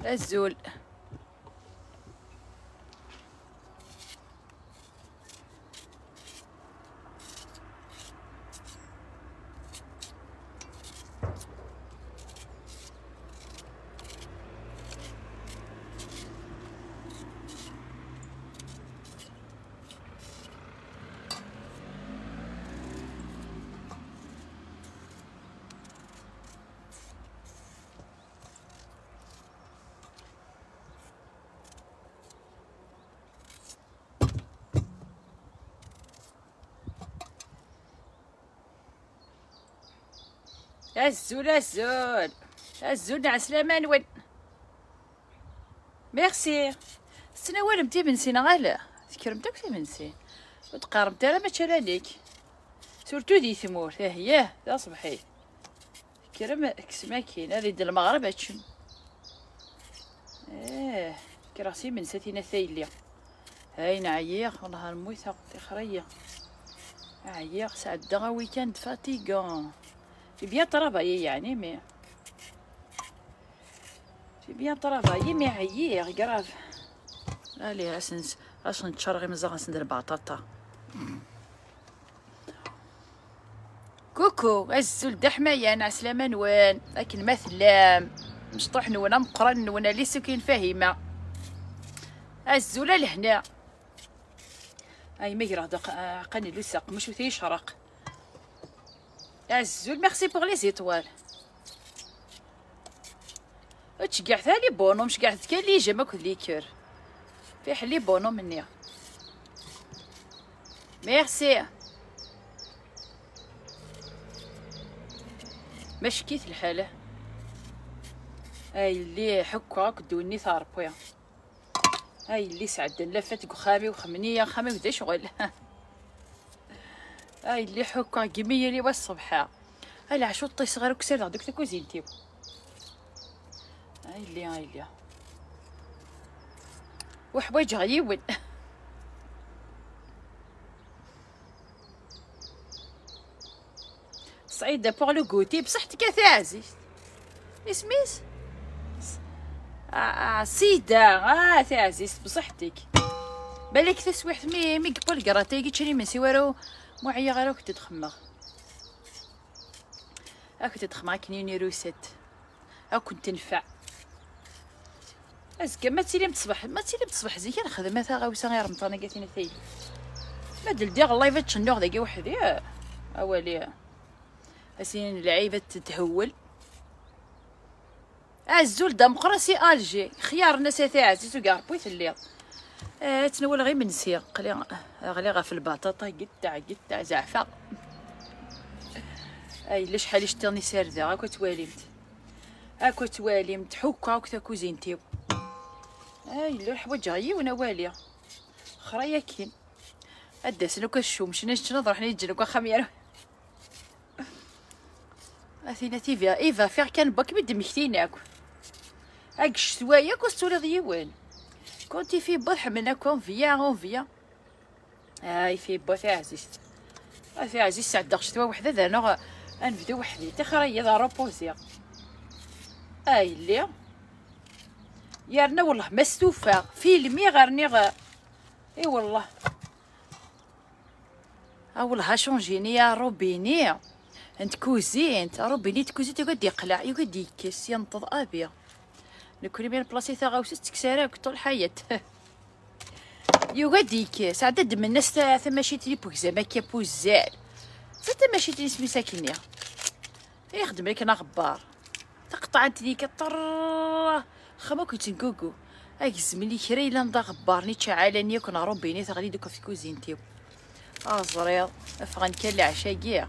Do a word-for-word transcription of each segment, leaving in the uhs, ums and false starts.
الزول. الزول الزول الزول نع سلامة نون. ميرسي. ستنا متي منسينا غالا تكرمتك في منسي وتقاربت انا ما تشالانيك سورتو دي ثمور ها هي ذا صبحي كرم كسماكين هذه د المغرب هاتشم. اه كراسي من ساتينا ثايليا هاين عييق والله الموت هاقطي خريه عييق ساعة دغا ويكاند فاتيغون. J'ai bien travaillé يعني mais j'ai bien travaillé mais عيير grave. allez اسنس اش نتشرغي مزال غندير بطاطا. كوكو الزول د حماية نع سلامة نوان لكن مثلام مشطوح نونا مقرن نونا لي سكين فاهمة الزول لهنا اي ما يراه دق عقاني لساق مش وثي يشرق الزول. ميرسي بوغ لي زيتوال. تشقعت لي بونوم شقعت كان لي جا ماكل ليكر في حلي بونوم مني. ميرسي. ما شكيت الحاله هاي اللي حكا كدوني ثار بويا هاي اللي سعدن لفت خامي وخمنيه خامي ودا شغل هاي اللي حكا قمية لي والصبحة هاي العشو طي صغار وكسر غدوك تكوزينتيو هاي اللي هاي اللي وحوايج غيون. سعيدة بوغ لو كوتي بصحتك يا عزيز اسميس آه سيدة اه ثي عزيز بصحتك بالك تسويحت مي مي قبل قراتي قلت شري من سوارو معيا غير كنت تخمغ كنت تخمغ كنيني روسات ها كنت تنفع ازكى ما تسيلي تصبح ما تسيلي تصبح زي كان خدمه ثا غاوسه غير مطانه قاتينا ثايل ما دلدي الله يفات شنو داكي وحدي اولي اسين العيبه تتهول الزول ديمقراطي الجي خيار الناس تاع عزيز وكاع بويت الليل آه تنول غير منسي قلي غلي غا في البطاطا قطع قطع زعفه اي لا شحال شتيني سارده هاكا تواليمت هاكا تواليمت حكا هاكا كوزينتيو اي لا الحوايج غيونا واليه خريا كين اداس لو كشوم شنو شنو نروح نجي لو خمير اثينا تيفيا ايفا فيغ كان باك بد مكتيناك هاك شويه كوستولي ضيوان كنتي في بضح منا كون فيا اون فيا هاي في بوث عزيز في عزيز ساعه داك شتوا وحده دانا غنبدا وحدي تخري ذا روبوزي اي اللي يارنا والله ما استوفى فيلمي غيرني غ اي والله ها والله شونجيني يا روبيني انت كوزينت روبيني تكوزينت يقعد يقلع يقعد يكس ينطض ابيض نكوني بين بلاصي ثا غاوسة تكسارك طول الحياة يقعد يكس عدد من الناس ثا ماشي تلي بوكزا ما كابوزال زاد ماشي تلي سمي ساكنيا يخدم لك انا غبار تقطع انت ديك طر خما كنت نكوكو هاك زميلي كرا الا نضا غبارني تشعلني كون روبيني تغلي دوكا في كوزينتي اه زريض افغان كان العشاقيه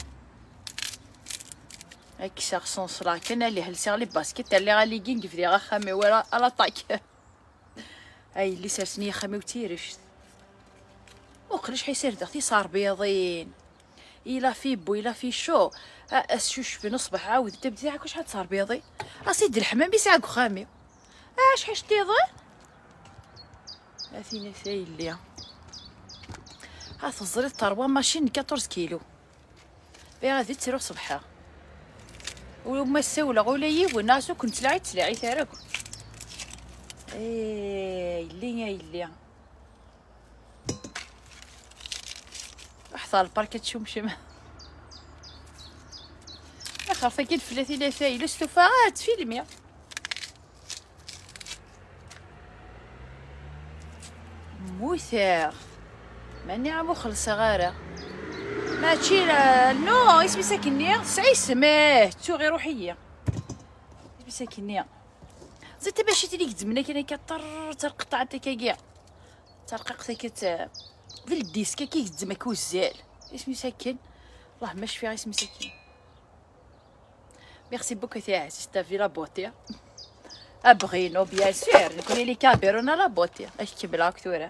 هاك شخصون صرا كان اللي هلسي لي باسكيت اللي غالي كينك في غا خامي ورا على طاك هاي اللي سرسني خامي وتيرش وقلش حيصير دختي صار بيضين الا في بو الا في شو اسشوش في نصبح عاود تبدي هاك واش صار بيضي اسيدي الحمام بيساق خامي اش حش تيضي اثينا ثايليا ها تزري الطروه ماشين أربعطاش كيلو بي غادي تروح صبحها وما ساوله ولا يي وناسو كنت تلاعي تلاعي ثارك ايه يلي يا يلي احضر البارك تشمشم اخر فاكين فلاتي لا فايل استفاعات فيلمي موثر ماني عمو خلص غاره ماشي نو اسمي ساكنية سعي سماه تو غير روحية اسمي ساكنية زيت باش تليك تزمنا كنا كطر ترقطع تاكا كاع ترقق تاكا في الديسكا كي تزمك وزال اسمي ساكن الله ما شفي اسمي ساكن ميرسي بوكو تاع عزيز تا في لا بوتي ابغينو بيان سور نكون لي كابيرونا لا بوتي اش تبلا كثوره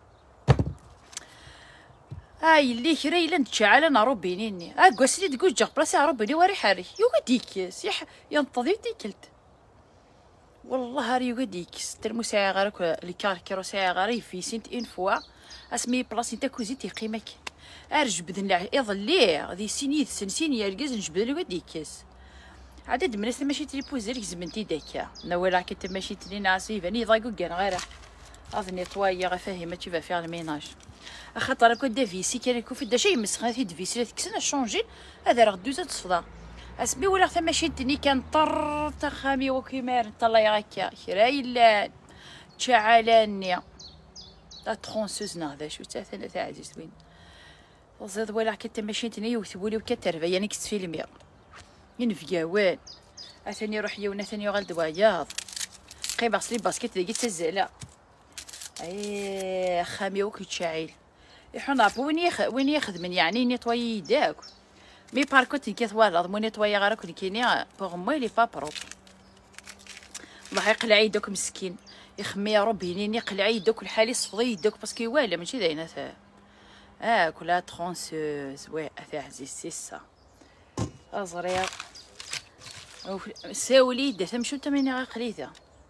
هاي اللي كري لن تشعل نارو بينيني ها قاسلي تقول جا بلاصه عرو بيني وري حري يوغا ديكس يح ينتظي ديكلت والله راه يوغا ديكس ترمو ساعه غيرك لي كاركيرو ساعه غير في سنت ان فوا اسمي بلاصه تا كوزيتي قيمك ارجبد نلع يظلي غادي سيني سنسين يا الكاز نجبد له ديكس عدد من الناس ماشي تريبوزي لك زمنتي داكا نولا كنت ماشي تلي ناسي فاني ضايقو كان غير اظني طوايا غفاهمه تي فيها الميناج خاطر كون دافيسي كان يكون في داشي يمسخ في دافيسي لا تكسنا شونجي هذا راه دوزا تصفدا اسمي ولا حتى ماشي تني كان طر تخامي وكيمار طلع هكا كرايلا تشعلاني لا ترونسوز نهضا شو تا ثلاثه تاع عزيز وين وزاد ولا كنت ماشي تني وثبولي وكترفا يعني كنت في المير ينفياوان اثاني روح يونا ثاني غال دواياض قيب عصلي باسكيت لقيت تزالا ايه خامي وكيتشاعل يحنا نعرفو وين يخ وين يخدمن يعني نيطواي يداك مي باركوت كيثوالض مو نيطواي غير كون كينيا بوغ مو لي با بروب الله يقلع يدك مسكين يخمي يا ربي نين يقلع يدك الحالي صفضي يدك باسكو والا ماشي داينه ثا اه كلها ترونسوز وي اثا عزيز سي سا ازريق ساولي دا تمشو تمني غاقليثا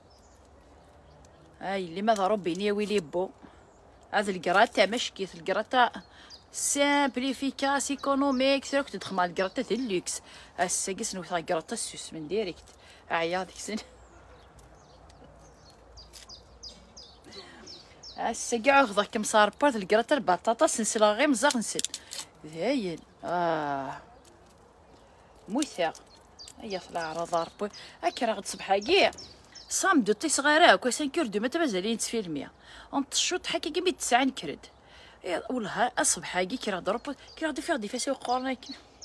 هاي اللي ماذا ربي نيا ويلي بو هذا الكرات تاع مشكيت الكرات سامبليفيكاس ايكونوميك ثروك تدخل مع الكرات تاع اللوكس هسا قسنو تاع الكرات السوس من ديريكت عيا ديك السن هسا كاع خذاك مصار بارت الكرات البطاطا سنسلا غير مزاغ نسن ذاين اه موثق هيا طلع رضا ربي هاكا راه غد صبحا كاع صام دو تي صغيره كو خمسة كور دو متى مازالين تفيلميا اون تشوط حكا كي بيت تسعة نكرد والله اصبح كي كي راه ضرب كي راه ديفير دي فاسي وقورنا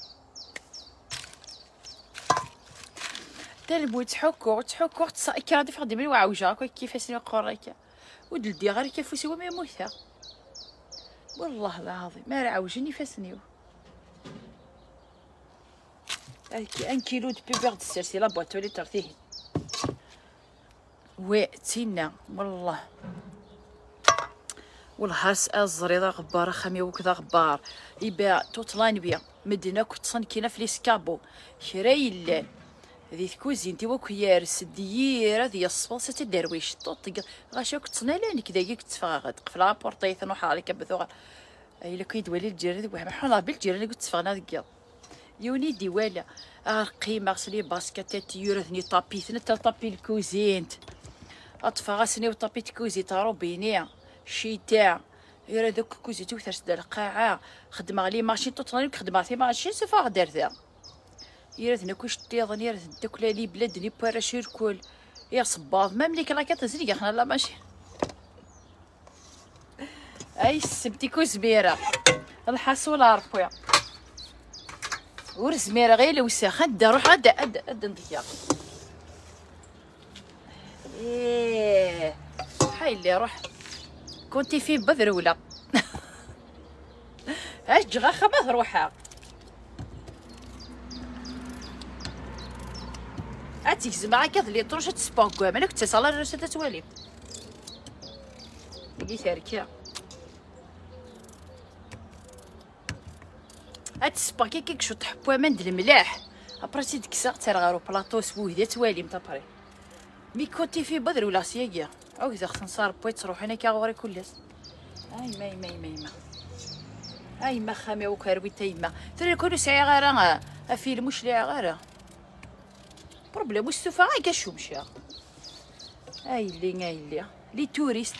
تلبو تحكو تحكو كي راه ديفير دي ملي وعوجا كيفاش وقورنا ودلدي غير كيفوسي وما موثا والله العظيم ما راه عوجني فاسنيو ان كيلو دو بيبر د السرسي لا بواطو لي ترتيه وي تينا والله والله الزريضه غبار خامي وكذا غبار يبيع توطلان بيا مدينه كنت صنكينا في ليسكابو شرايل ذي كوزينتي وكيارس ديير هذه الصفاصه تاع الدرويش طوط غاشا كنت صنالان كذا كنت تفاغد قفل لابورطيث نروح عليك بثوغ الا كيدوالي الجيران وهم حنا بالجيران اللي كنت تفاغنا ديال يوني دي ولا قيمه غسلي باسكيت يورثني طابي ثنا طابي الكوزينت اطفا غاسني وطابي كوزي تاع بينيا شي تاع يرا دوك كوزي تو ثرس دار القاعه خدمه لي ماشين توطلاني خدمه في ماشين سفا دار ذا يرثنا كوش تيضن يرث دوك لي بلاد لي بارا شيركول يا صباط ما ملي كلا كتزري احنا لا ماشي اي سبتي كوزبيره الحصول عرفويا ورزميره غير لو ساخن دا روح عاد عاد عاد نضيع ايه هاي اللي روح كنتي في بذر ولا اش جغا خبث روحها اتي زعما كذا اللي تروش تسباكو مالك تصال راه تتوالي يجي تركيا هاد السباكي كيك شو تحبوا من د الملاح ابرا ديك الساعه ترى غير بلاطو سبوه توالي متابري مي كنتي في بدر ولا سياقيا او اذا خنصار بويت تروح هنا كاغوري كلس اي ماي ماي ماي ما اي ما خامي وكروي تيما ترى كل ساعه غير افيلم واش ليها غير بروبليم واش سوفا غير كشو مشى ايلي ايلي لي توريست.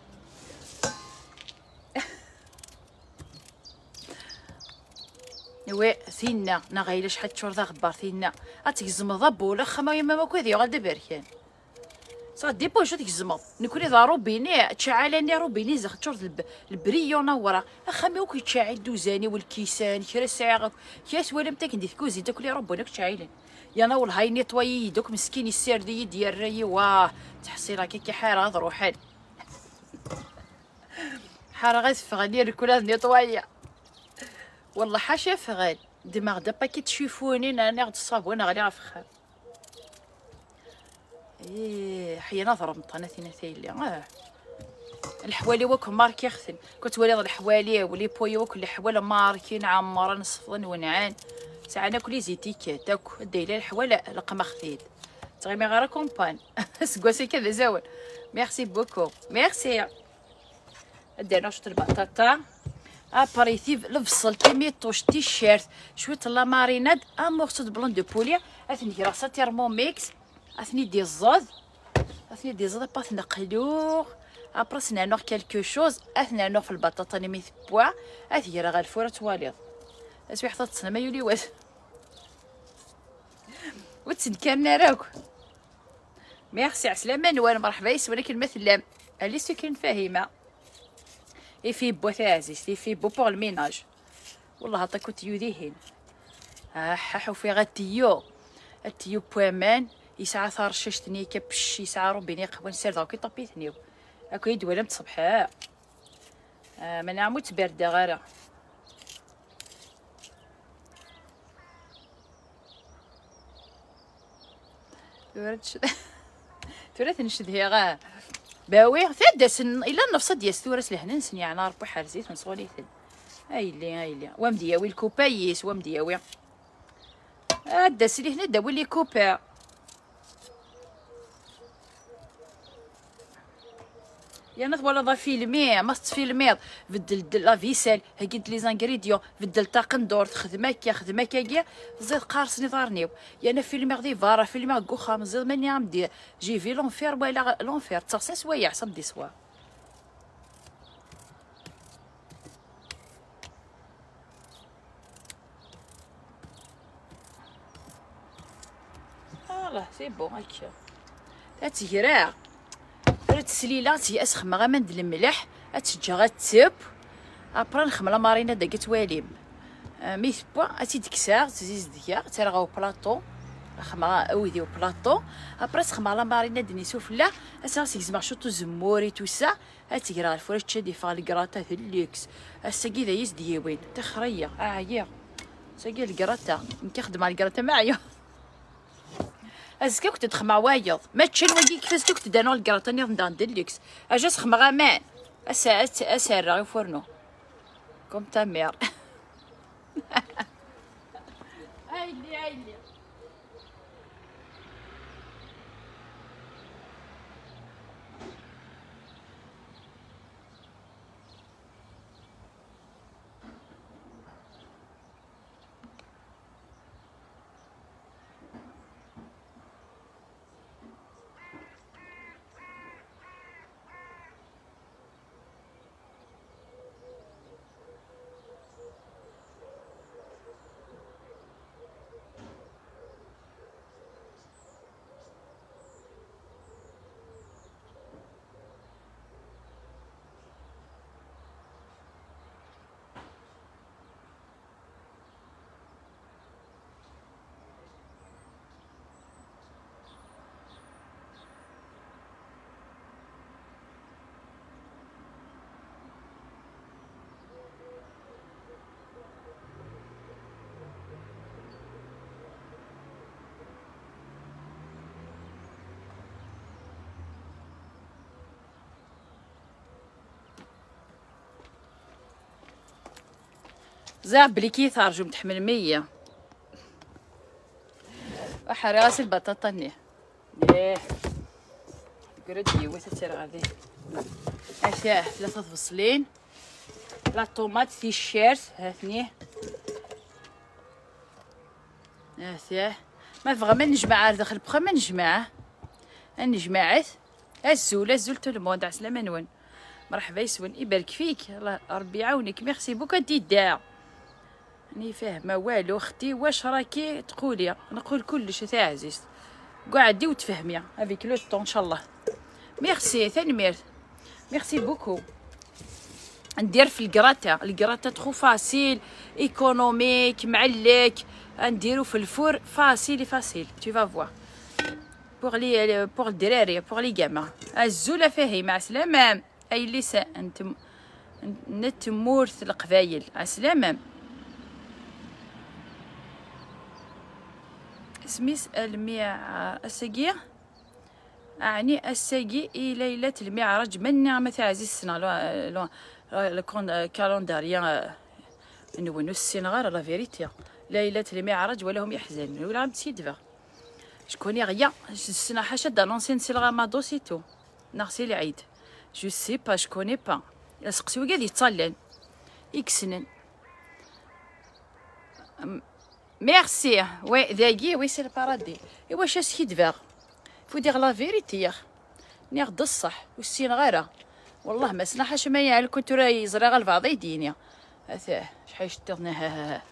وي ثينا نا غايله شحال تشور ذا غبار ثينا اتكزمض بولا خما يما ما كويدي غاد بركان صاد دي بوشو تكزمض نكوني ذا روبيني تشعلاني روبيني زخ تشور البريو نورا اخامي وكي تشعل الدوزاني والكيسان كرا ساعه كاس ولا متاك ندي كوزين تاكلي ربنا كتشعلان يا نور هاي نيطوي يدوك مسكين السير دي ديال الراي واه تحسي راكي كي حاره روحان حاره غير فغني الكولاد نيطويه والله حاشا فغال دماغ دابا كي تشوفوني انا غد الصابون غادي غفخر. ايه حينا ضربت انا ثينا ثيلي اه الحوالي وكم ماركي يختن كنت ولي الحوالي ولي بوي وكل الحوال ماركين عمرا نصفن ونعان ساعه ناكل زيتي تاك دايله الحواله لقمه خثيد تغيمي غير كومبان سكواسي كذا زاول. ميرسي بوكو ميرسي. دينا شفت البطاطا ابريتيف الفصل كيميطوش تيشيرت شويه لا ماريناد ان مورسو دو بلون دو بولي اثني راسا تيرموميكس اثني دي الزود اثني دي الزود باث نقلوغ ابرا سنانوغ كالكو شوز اثنا نوغ في البطاطا نيميث بوا اثي راه الفوره تواليض اسوي حطات تسنى ما يولي واش وتسنكرنا راكو. ميرسي عسلامه نوال مرحبا يسولك المثلام اللي سكن فاهمه اي في بو عزيز اي في بو بوغ الميناج والله عطاكو تيو ديهين ها حو في غا تيو التيو بوامان يسعى ثار ششتني كبش يسعى ربيني قهوه نسير داكي طبيتني اكو يدوالم تصبحا آه ما نعمو تبرد غير تورتش تورث نشد هي غا باوي ثدس الا نفس ديال ثورس لهنا نسن يعني ربي حرزيت نصولي ثد ايلي ايلي ومدياوي الكوبايس ومدياوي ادس لي هنا داوي لي كوبا يا نض ولا ضا فيلمي ما تفيلميض بدل لا فيسال هاكيد لي زانغريديون بدل طاقن دور خدمه كيا خدمه كيا زيد قارصني ضارنيو يا انا فيلمي غدي فارا فيلمي غو خام زيد ماني عمدي جي في لونفير ولا لونفير تصاص سوايع صدي سوا الله سي بون هكا تاتيرا تسليله تي اسخم غا من الملح اتشجع غتسب ابرا نخملا مارينا داك تواليم ميث بوا اتي دكسار تزيز ديا ترغاو بلاطو خما اويديو بلاطو ابرا تخمر لا مارينا دني سفلا اسا سيزما شوطو زموري توسا اتيرا الفريش تشدي فال الكراتا الليكس اساكي ذا يز ديوين تخريه عايا ساكي الكراتا نكخدم على الكراتا معايا ازكا كنت تخمع وايض ما تشن وجي كيفاش كنت دانو الكراطاني ندان ديليكس اجا سخمع غامان اسا اسا راغي فورنو كوم تا مير ايلي ايلي زعب بلي كي ثارجو متحمل مية وحراس البطاطا نيه ليه قردي وتتر غادي اشاه ثلاثة فصلين لا طوماط تيشيرت هاثنيه هاثيه ما بغا ما نجمع داخل بخا ما نجمعه نجمعت الزول الزول تو الموند عسلامة نون. مرحبا يسون يبارك فيك، الله ربي يعاونك. ميرسي بوكا ديدا. راني فاهمه والو اختي، واش راكي تقولي؟ نقول كلش تاع عزيز، قعدي وتفهمي افيك لو طون ان شاء الله. ميرسي ثاني مير، ميرسي بوكو. ندير في الكراتا، الكراتا تخو فاسيل ايكونوميك معلك، نديرو في الفور فاسيل فاسيل tu vas voir pour les pour الدراري pour les gamins. الزوله فاهمه عسلامه. اي لسان انت نتمورث القبايل عسلامه. سميس الميع السقية أعني السقي إي ليلة المعرج من نعمة عزيز السنة لو لو كالنداريا نونو السنغار لا فيريتي ليلة المعرج ولهم يحزن ولا عم تسيدفا شكون يغيا السنة حاشا دانونسين سيلغا ما دوسيتو نغسي العيد جو سي با شكوني با سقسيو قاعد يتصلن يكسنن. ميرسي. وي ذاكي وي سي البارادي. ايوا واش كيدفاغ فو دير لا فيريتي ياخ نيغ الصح والسين غيره والله ما سنا حاش ما يعل كنت راي يزرى غا البعض يدينيا هذا شحال شتغنا ها ها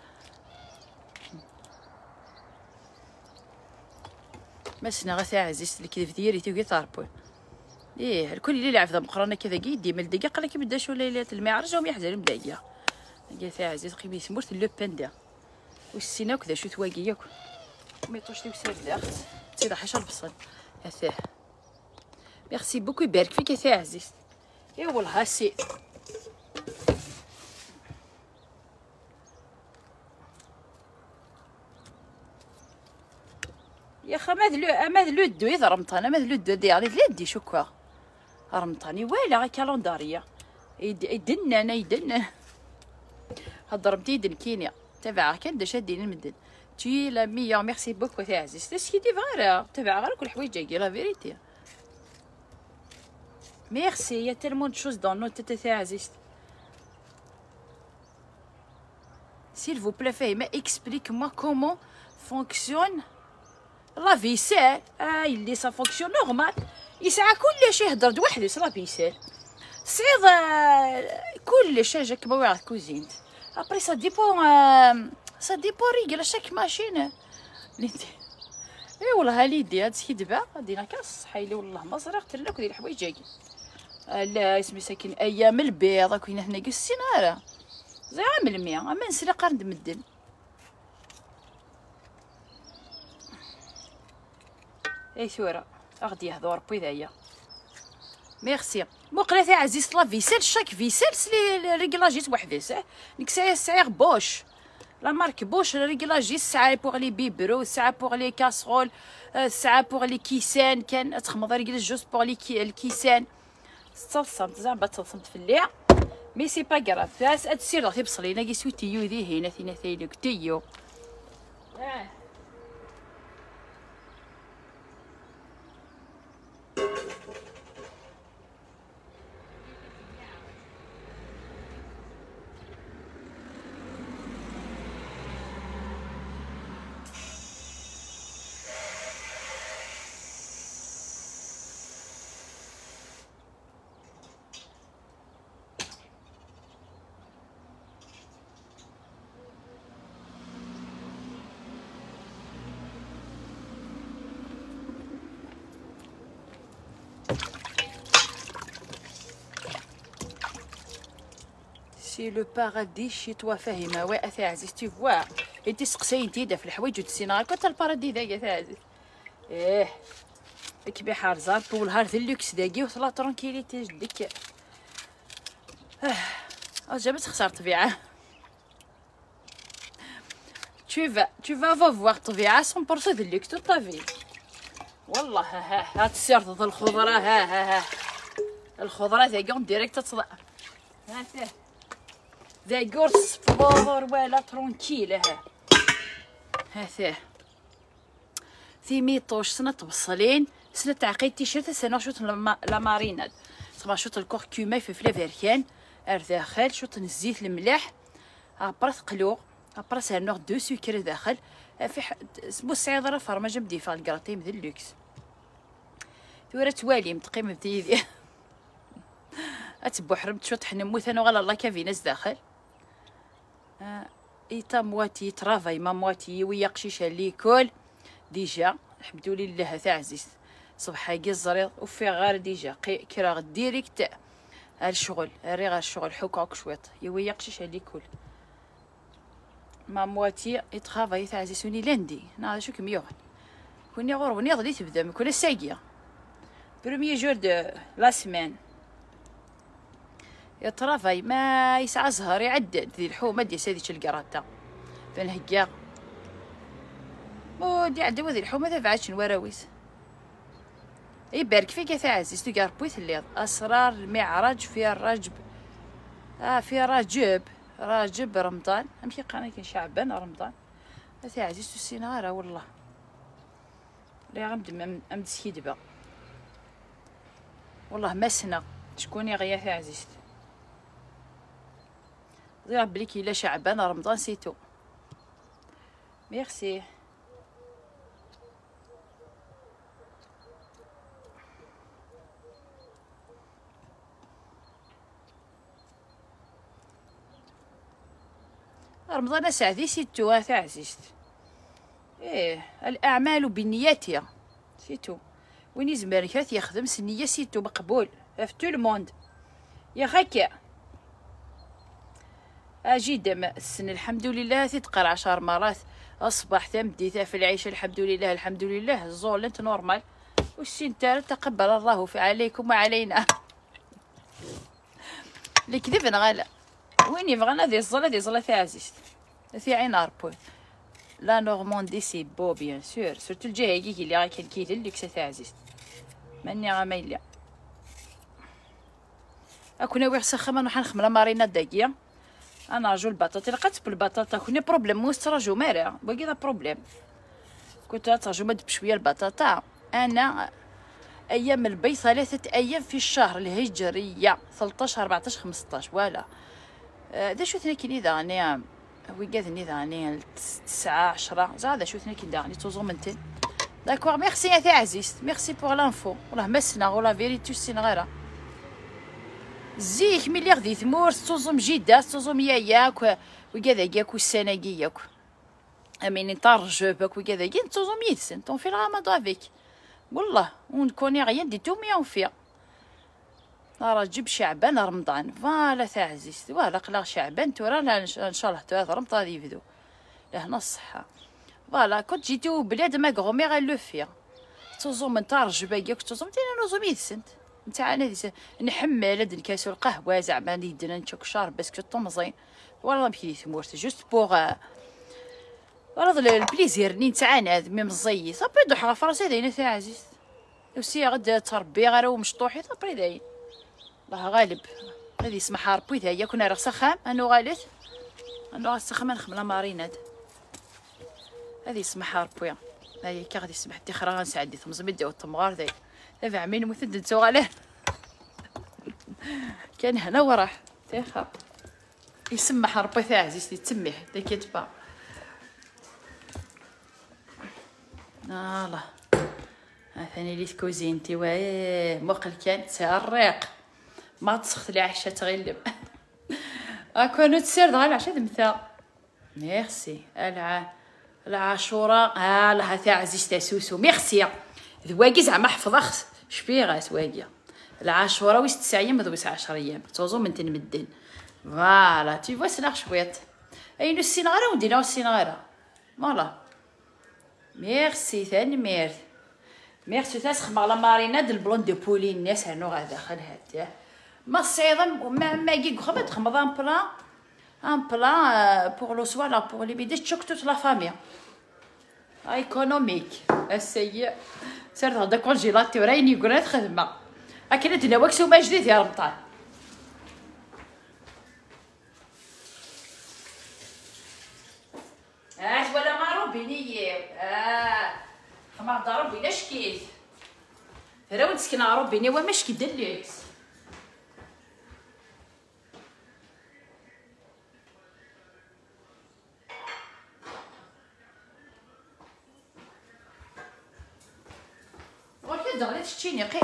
ما سنا غا تاع عزيز اللي كيف ديري تيغي طاربو. ايه الكل اللي يلعب ذا مقرانه كذا كيدي من الدقيقه لك بدا شو ليله المعرج وهم يحزنوا بدايه يا تاع عزيز قيمي سمورت لو باندا والسينا وكذا شو تواقي ياك ميطوش لي وسير الاخت تسيد حشر البصل هثاه. ميرسي بوكو يبارك فيك يا ثا عزيز. ايوا والله سي يا خا ماذ لو ماذ لو دو اذا رمطانه ماذ لو دو ديالي لا دي شو كوا رمطاني ولا كالنداريه يدن انا يدن هضربتي يدن كينيا تبع كان شادين المدن تي لا مية. ميرسي بوكو تاع عزيز تسكي دي فغير تبع غير كل حوايج جاي لا فيريتي. ميرسي يا تالمون شوز دون نوت تاع عزيز s'il vous plaît فهمه explique moi comment fonctionne لا فيسيل. اه اللي سا فونكسيون نورمال يسعى كلشي يهضر وحده لا فيسيل صيد كلش جاك بواع كوزينت ابري سا ديبون سا ديبون ريغل شاك ماشين ليدي. اي والله ليدي هاد سكي دبا دينا كاس حيلي والله ما صرا قتلنا كل الحوايج جاي لا اسمي ساكن ايام البيض كاين هنا السناره زي عام المية اما نسري قرن مدن. اي ثوره اغدي يهضر بيدايا. ميرسي مقله تاع عزيز لا فيسيل شاك فيسيل سلي ريغلاجيت وحده صح نكسايا سعير بوش لا مارك بوش ريغلاجي ساعه بوغ لي بيبرو ساعه بوغ لي كاسرول ساعه بوغ لي كيسان كان تخمض ريغل جوست بوغ لي الكيسان تصمت زعما تصمت في الليل مي سي با كراف فاس اتسير غتي بصلينا كي سويتيو ذي هنا ثينا ثيلك تيو اه سي لو بارادي شي توا فاهمه وي اثا عزيز تي فوا انت سقساين تيدا في الحوايج وتسينا كنت البارادي دايا ثا عزيز ايه كبي حارزان طول هار اللوكس داكي وصلا ترونكيليتي جدك اه جابت خساره طبيعه tu vas tu vas voir طبيعه مية بالمية د اللوكس تو طافي والله ها ها تسير الخضره ها ها ها الخضره ذاك ديريكت تصدع ها ثا ذا قرص فور ولا ترونكيل ها هاثاه في ميطوش سنة تبصلين سنة تعقيد تيشيرت سنة شوط لا ماريناد صبا شوط الكوركوما في فلا فيركان ارذاخل شوط الزيت الملح ابرا قلوق ابرا سانوغ دو سكر داخل في سمو السعيد راه فرماجه بديفا الكراطيم ذا اللوكس تورا تواليم تقيم بتيدي اتبو حرمت شوط حنموت انا وغلا الله كافي ناس داخل. آه ايتا مواتي ترافاي ما مواتي ويا قشيشه اللي كل ديجا الحمد لله تاع عزيز صباح كي الزريض وفي غير ديجا كرا ديريكت الشغل ري غير الشغل حكاك شويط يويا قشيشه اللي كل ما مواتي يترافاي تاع عزيز وني لندي نا شو كم يوغن كوني غور وني غدي تبدا كل ساقيه بروميي جور دو لا سيمين يترافاي ما يسعى زهر يعدد ذي الحومه ديال هذيك الكراتا فين هكا ودي عدو ذي الحومه ذا فعاش وراويس يبارك فيك يا عزيز تقار بويت الليض اسرار المعراج في الرجب اه في راجب راجب رمضان امشي قناه كاين شعبان رمضان يا عزيز السيناره والله لا غنبدا امد سكيدبا والله ما سنا شكون يا يا عزيز ضيع بليك الا شعبان رمضان سيتو ميرسي. رمضان سعدي سيتو تاع عزيزت ايه الاعمال بالنيات سيتو وين يزمر كات يخدم سنيه سيتو مقبول في تو الموند يا خاكا اجي دم السن الحمد لله تتقرا عشر مرات اصبح تمديتها في العيشه الحمد لله الحمد لله زولنت نورمال والسين تاع تقبل الله في عليكم وعلينا اللي كذبنا غالا وين يبغانا ذي الزلا ذي الزلا في عزيز في عين اربو لا نورماندي سي بو بيان سور سورتو الجهه كي اللي غا كان كيدلك تاع عزيز ماني غا مايله اكو ناوي سخمه نروح نخمر مارينا داكيه انا رجل البطاطا لقيت بالبطاطا كوني بروبليم موستراجو مارع باقي ذا بروبليم كنت ترجمة بشويه البطاطا انا ايام البي ثلاثه ايام في الشهر الهجريه ثلاثطاش أربعطاش خمسطاش ولا ذا شو ثنا كي داني ويقاذني داني تسعة عشرة زاد شو ثنا كي داني توزو منتين داكوغ ميرسي يا عزيز ميرسي بوغ لانفو والله مسنا ولا فيريتو سين غيره زيك ملي غدي ثمور توزم جيدا توزم ياك وكذا ياك والسناقي ياك امين طرج باك وكذا كي توزم يدسن طون في الغامض افيك والله ونكوني غيان دي توميا وفيا رجب شعبان رمضان فوالا تاع عزيز فوالا قلا شعبان تورا ان شاء الله تورا رمضان يبدو لهنا الصحه فوالا كنت جيتو بلاد ما غومي غير لو فيا توزم طرج باك توزم تينا نوزم يدسن نتاع انا نحمل هاد الكاس القهوه زعما يدنا نشوك شارب باسكو طمزين والله مشي ثمورت جوست بوغ والله البليزير ني نتاع انا مي مزيي صافي دوح على فراسي داينا تاع عزيز وسي غدا تربي غير ومشطوحي صافي داين الله غالب غادي يسمح ربي هي كنا راه سخام انو غالت انو غاسخام نخملا ماريناد غادي يسمح ربي هاي كي غادي يسمح دي خرا غنسعدي تمزمي داو التمغار داي دافع عمين مثل نتو عليه كان هنا وراح تاخر يسمح ربي تاع عزيزتي تسمح تكيت با الله ثاني لي كوزينتي واه موقل كان تسرق ما تسخت لي عشا تغلب اكونو تسير دغال عشا دمثا ميرسي الع العاشوراء اه لها تاع عزيزتي سوسو ميرسي ذواقي زعما حفظ شبيغه سواقيه العاشوراء ويس تسع ايام ويس عشر ايام توزو من تنمدن فوالا تي فوا سلاخ شويط اينو السينغاره ودينا السينغاره فوالا ميرسي ثاني مير ميرسي تاسخ مغلا مارينا د البلون دو بولي الناس هانو غا داخل هاد ما صيدم ما ما كي خمد خمض ان بلان ان بلان بور لو سوا لا بور لي بيدي تشوك توت لا فامي ايكونوميك السيء سرت هذا كونجيلاتي ورايني قرات خدمه اكيد دنا وكسو ما جديد يا رمضان اه ولا ما روبيني اه ما ضربي لاش كيف راه نسكن روبيني وما شكي دليكس غادي تشتيني قي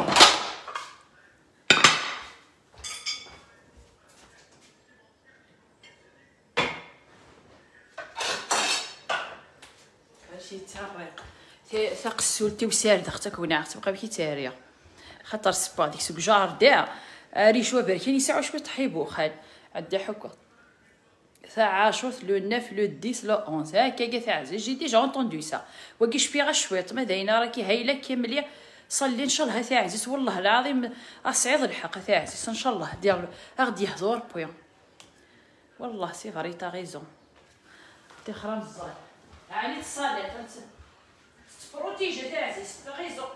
شي تاريق ثاق السولتي وسارده اختك وناعت تبقى بكي تاريه خاطر السبا ديك سوق جاردع ريشوا بركين يساعو شويه طحيبو خال عدا حكا ساعة عشرة لو نوف لو ديس لو أونز هاكا كاع تعزي جي ديجا اونطوندو سا وكيش فيها شويط ما داينا راكي هايله كامليه صلي ان شاء الله تاع عزيز والله العظيم اصعيد الحق تاع عزيز ان شاء الله دير غادي يحضر بويا والله سي فري تا غيزون تخرم الزال عاني تصالي فهمت تبروتيجي تاع عزيز تا غيزون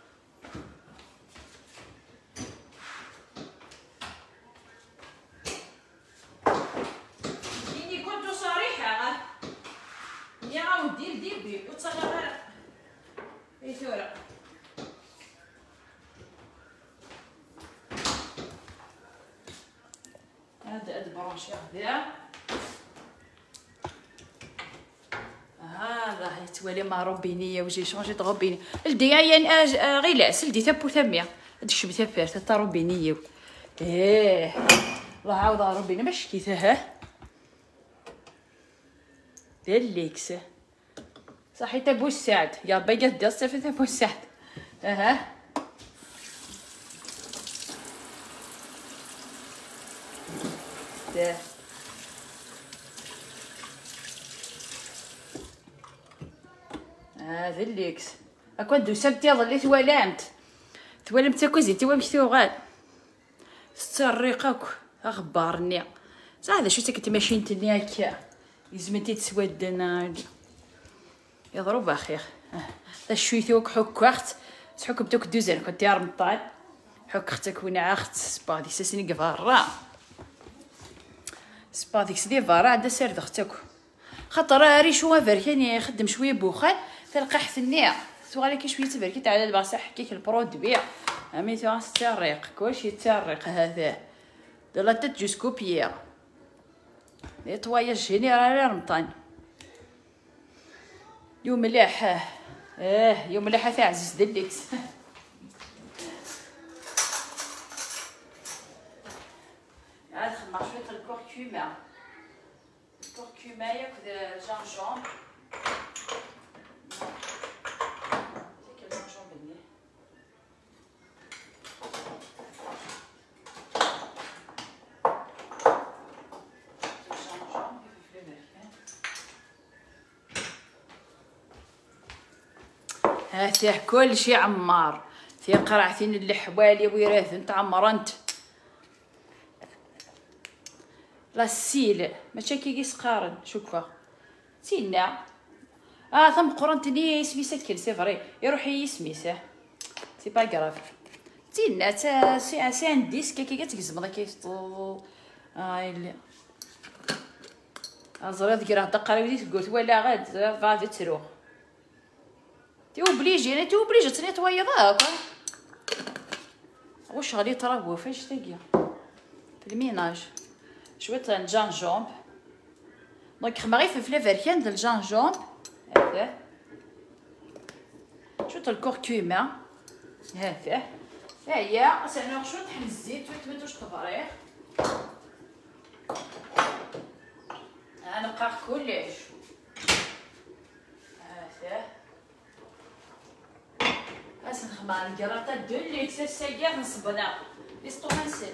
اني كنت صريحه يا عاود دير دير بي وتصغر اي ثوره هذا البرونش ياخذها هذا يتوالي مع روبينيه وجي شونجي د روبيني لديا يعني غير لاس لدي تابو ثمية هاديك الشبته فارت تا روبينيه ايه الله عاود روبيني باش كيتها ها ديليكس صحي تا بو سعد يا ربي قد ديال صافي تا بو سعد اها هذا الليكس اكون دوسمتي ظليت ولامت تولمت كوزي توا مشتوغال ستريقك اخبارني صح هذا شو كنت ماشي نتني هكا يزمتي تسودنا يضرب اخير تا شويتوك حك وقت تحكم توك دوزان كنت يا رمطان حك اختك ونا اخت سبادي ساسني قفارا سباديك سدي فارا عندها سرد اختك خاطر ريشو فركاني يخدم شويه بوخان تلقى حثني سوالي كي شويه تبركي تاع دابا صح حكيك البرودوي امي تاع التريق كلشي التريق هذا دو لا تيت جوسكو بيير نيطواياج جينيرال رمطان يوم مليح اه يوم مليح تاع عزيز دليكس عاد خدمة شويه الكوركوما الكوركوما ياكل جانجون ها فيه كل شي عمار فيه قرعتين الحوالي ويراثن تعمرنت لا السيل ماشي كي قارن شوفها سينا اه ثم قرنتني سميسه كل سي فري يروح يسميسه سي با غراف سينا تا سي سي ان ديسك كي كتقزم داك كيفطو هاي اللي ازرد كرا دقرا قلت ولا غاد غادي تروح تي اوبليجي انا تي اوبليجي تني تويضاك واش غادي تراه فاش تلقى في الميناج شويه الجانجومب دونك خما غير فلفله فركان ديال الجانجومب هذا شويه الكركوما هذا ها هي سنور شويه طحن الزيت وتمدوش الطبريق انا نقاق كلش هذا اسن خما الكراطه دولي تسايا نصبنا ليستو نسيت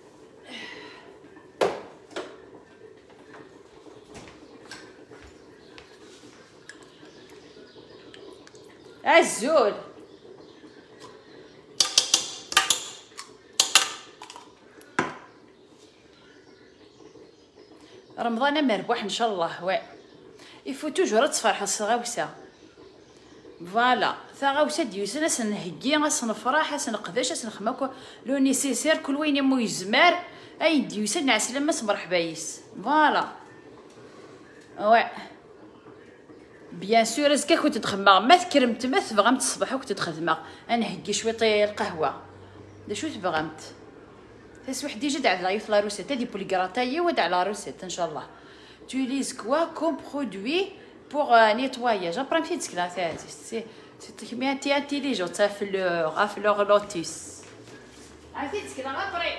الزول رمضان مربوح ان شاء الله وي يفو توجور تفرح الصغاوسه فوالا ثغاوسه ديوسنا سنهكي سنفرح سنقداش سنخماكو لو نيسيسير كل وين يمو يزمار اي ديوسنا نعس لما مرحبا يس فوالا وي بيان سور اسكا كنت تخمم ما تكرمت ما تبغمت الصباح وكنت تخدم انا هكي شويه القهوه دا شو تبغمت تاس وحدي جد على لايف لا روسيت دي بوليغراتاي ود على روسيت ان شاء الله توليز كوا كوم برودوي بور نيتواياج ابرا مشيت تسكلا تاعي سي سيتي كمية تي انتيليجون تا فلور فلور لوتيس عرفتي تسكن غابري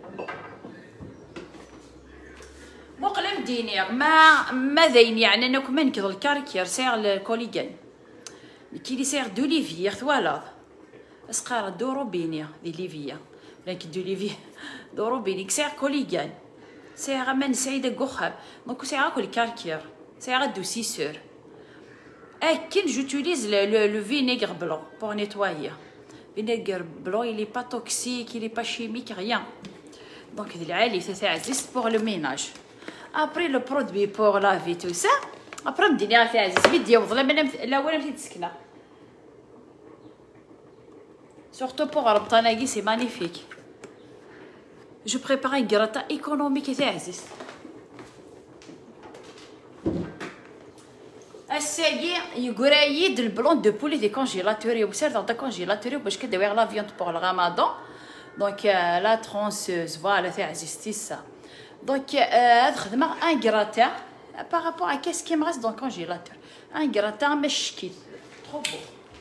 مقلم دينير ما ما ذين يعني انك من كذا الكاركير سير الكوليجان كي لي سير دوليفيير ثوالا اسقار دورو بينيا دي ليفيا لكن دوليفي دورو بيني سير كوليجان سير من سعيده كوخاب دونك سير كل كاركير سير دو سيسور اكن جوتيليز لو فينيغر بلون بور نيتوايي فينيغر بلون il est pas toxique il est pas chimique rien donc العالي تاع زيست بور لو ميناج ابري لو برودوي بور لافي تو سا ابري مديني غير تاع عزيز بيدي يوضل من لا ولا مشيت تسكنه سورتو بور ربطاناكي سي مانيفيك جو بريباري غراتا ايكونوميك تاع عزيز الساقي يقرايد البلون دو بولي دي كونجيلاتوري وسير دا كونجيلاتوري باش كدوي لا فيوند بور الغامادون دونك لا ترونسوز فوالا تاع عزيزتي سا دونك هاد خدمه ان غراتا بارابور ا كيس كي مريست دون كونجيلاتور ان غراتا مشكل ترو بو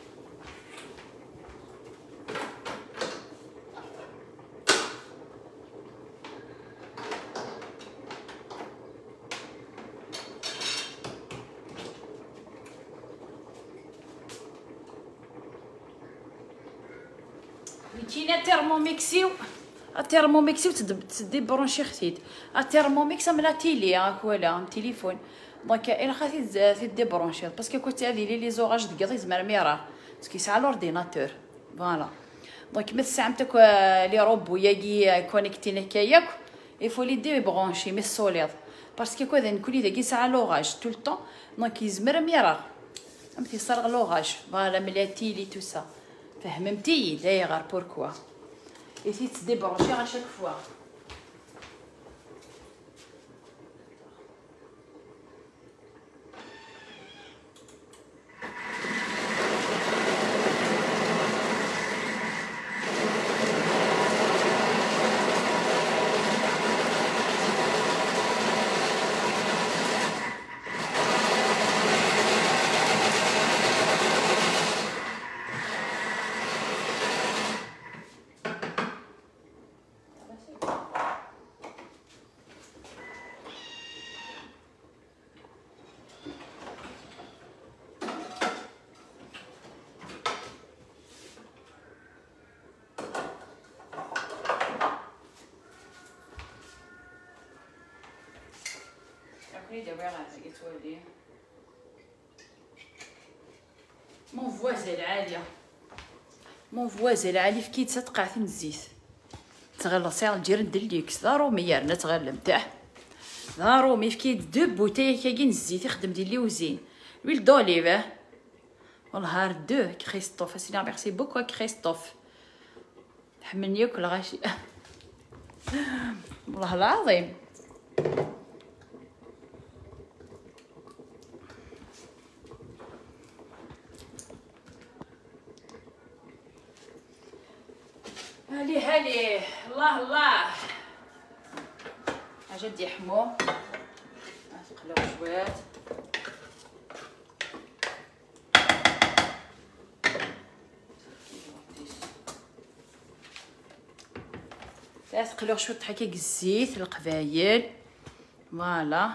كاينه تيرموميكسيو التيرموميكسيو تدي برونشي خديت التيرموميكس من لا تيلي هاك ولا تليفون دونك الا خديت تدي برونشي باسكو كنت هذه لي زوراج دقيقه زعما ميرا باسكو يسعى لورديناتور فوالا دونك مثل ساعتك لي روبو ياكي كونيكتينا كياك يفو لي دي برونشي مي سوليد باسكو كذا نكوني داكي ساعه لوراج تو الطون دونك يزمر ميرا فهمتي صار لوراج فوالا من لا تيلي تو سا فهمتي داير بوركوا ايتي تدي برونشي على شاك فوا مون فوازا العاليه مون فوازا العالي في كيتسا تقعث الزيت تغلى سير دير دليكس دارو ميارنا تغلى متاح دارو مي في كيد دو بوتاي كاين الزيت يخدم ديال لي وزين ويل دوليف والله هار دو كريستوف سينا ميرسي بوكو كريستوف حملني ياكل غاشي والله العظيم هالي هالي الله الله حاجه دي حمو نقلو شويه تقلو شويه حكاك الزيت القبايل فوالا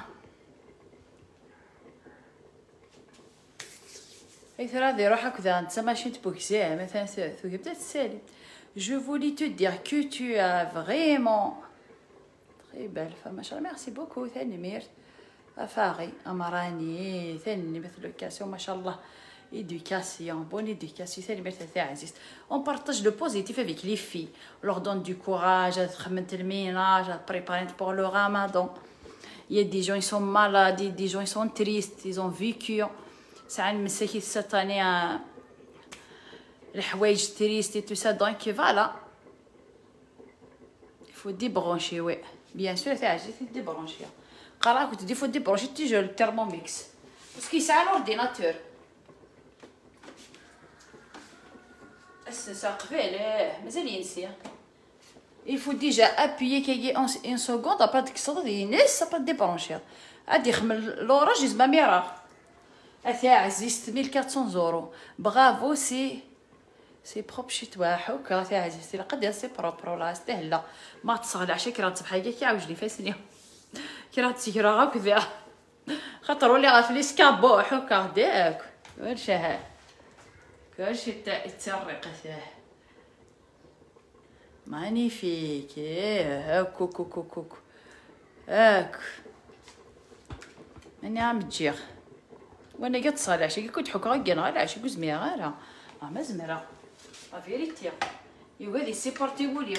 حيت راه روح هكذا انت ماشي تبوكزاه مثلا ثلاث ويبدا تسالي. Je voulais te dire que tu as vraiment très belle femme. Machallah, merci beaucoup. ثاني مير أفاغي أمراني ثاني مثل l'éducation machallah éducation bonne éducation ثاني مير ثاني عزيز. On partage le positif avec les filles. On leur donne du courage à تخمنت الميناج à préparer pour le ramadan. Il y a des gens ils sont malades, des gens ils sont tristes, ils ont vécu. ساعة مساكي الساتانية الحوايج تريستي تو سا دونك فوالا يفو ديبرونشي وي بيان سور تاع جيتي ديبرونشي قرا كنت دي فو ديبرونشي تيجو الترموميكس باسكو يسعى لورديناتور السنسا قبيل مازال ينسي يفو ديجا ابيي كي اون سكوند ابا ديك الصوت ينس ابا ديبرونشي غادي يخمل لوراج يزما ميرا أثا عزيزت ميل كاتسون زورو. برافو سي سي بروب شي تواحك راه فيها عزيزتي لقد سي بروب ولا استهلا ما تصغل عشان كي راه تصبح هكا كيعاوجني فاسني كي راه تسكرا هكذا خاطر ولي راه في ليسكابو هكا داك كلشي ها كلشي يتسرق فيه مانيفيك هاك كوك كوك كوك هاك ماني عم تجيغ وانا قد صالح شي كنت حكا غير غير شي كوزميا غير اه ما زمرا لا فيريتي يوغادي سي بارتي ولي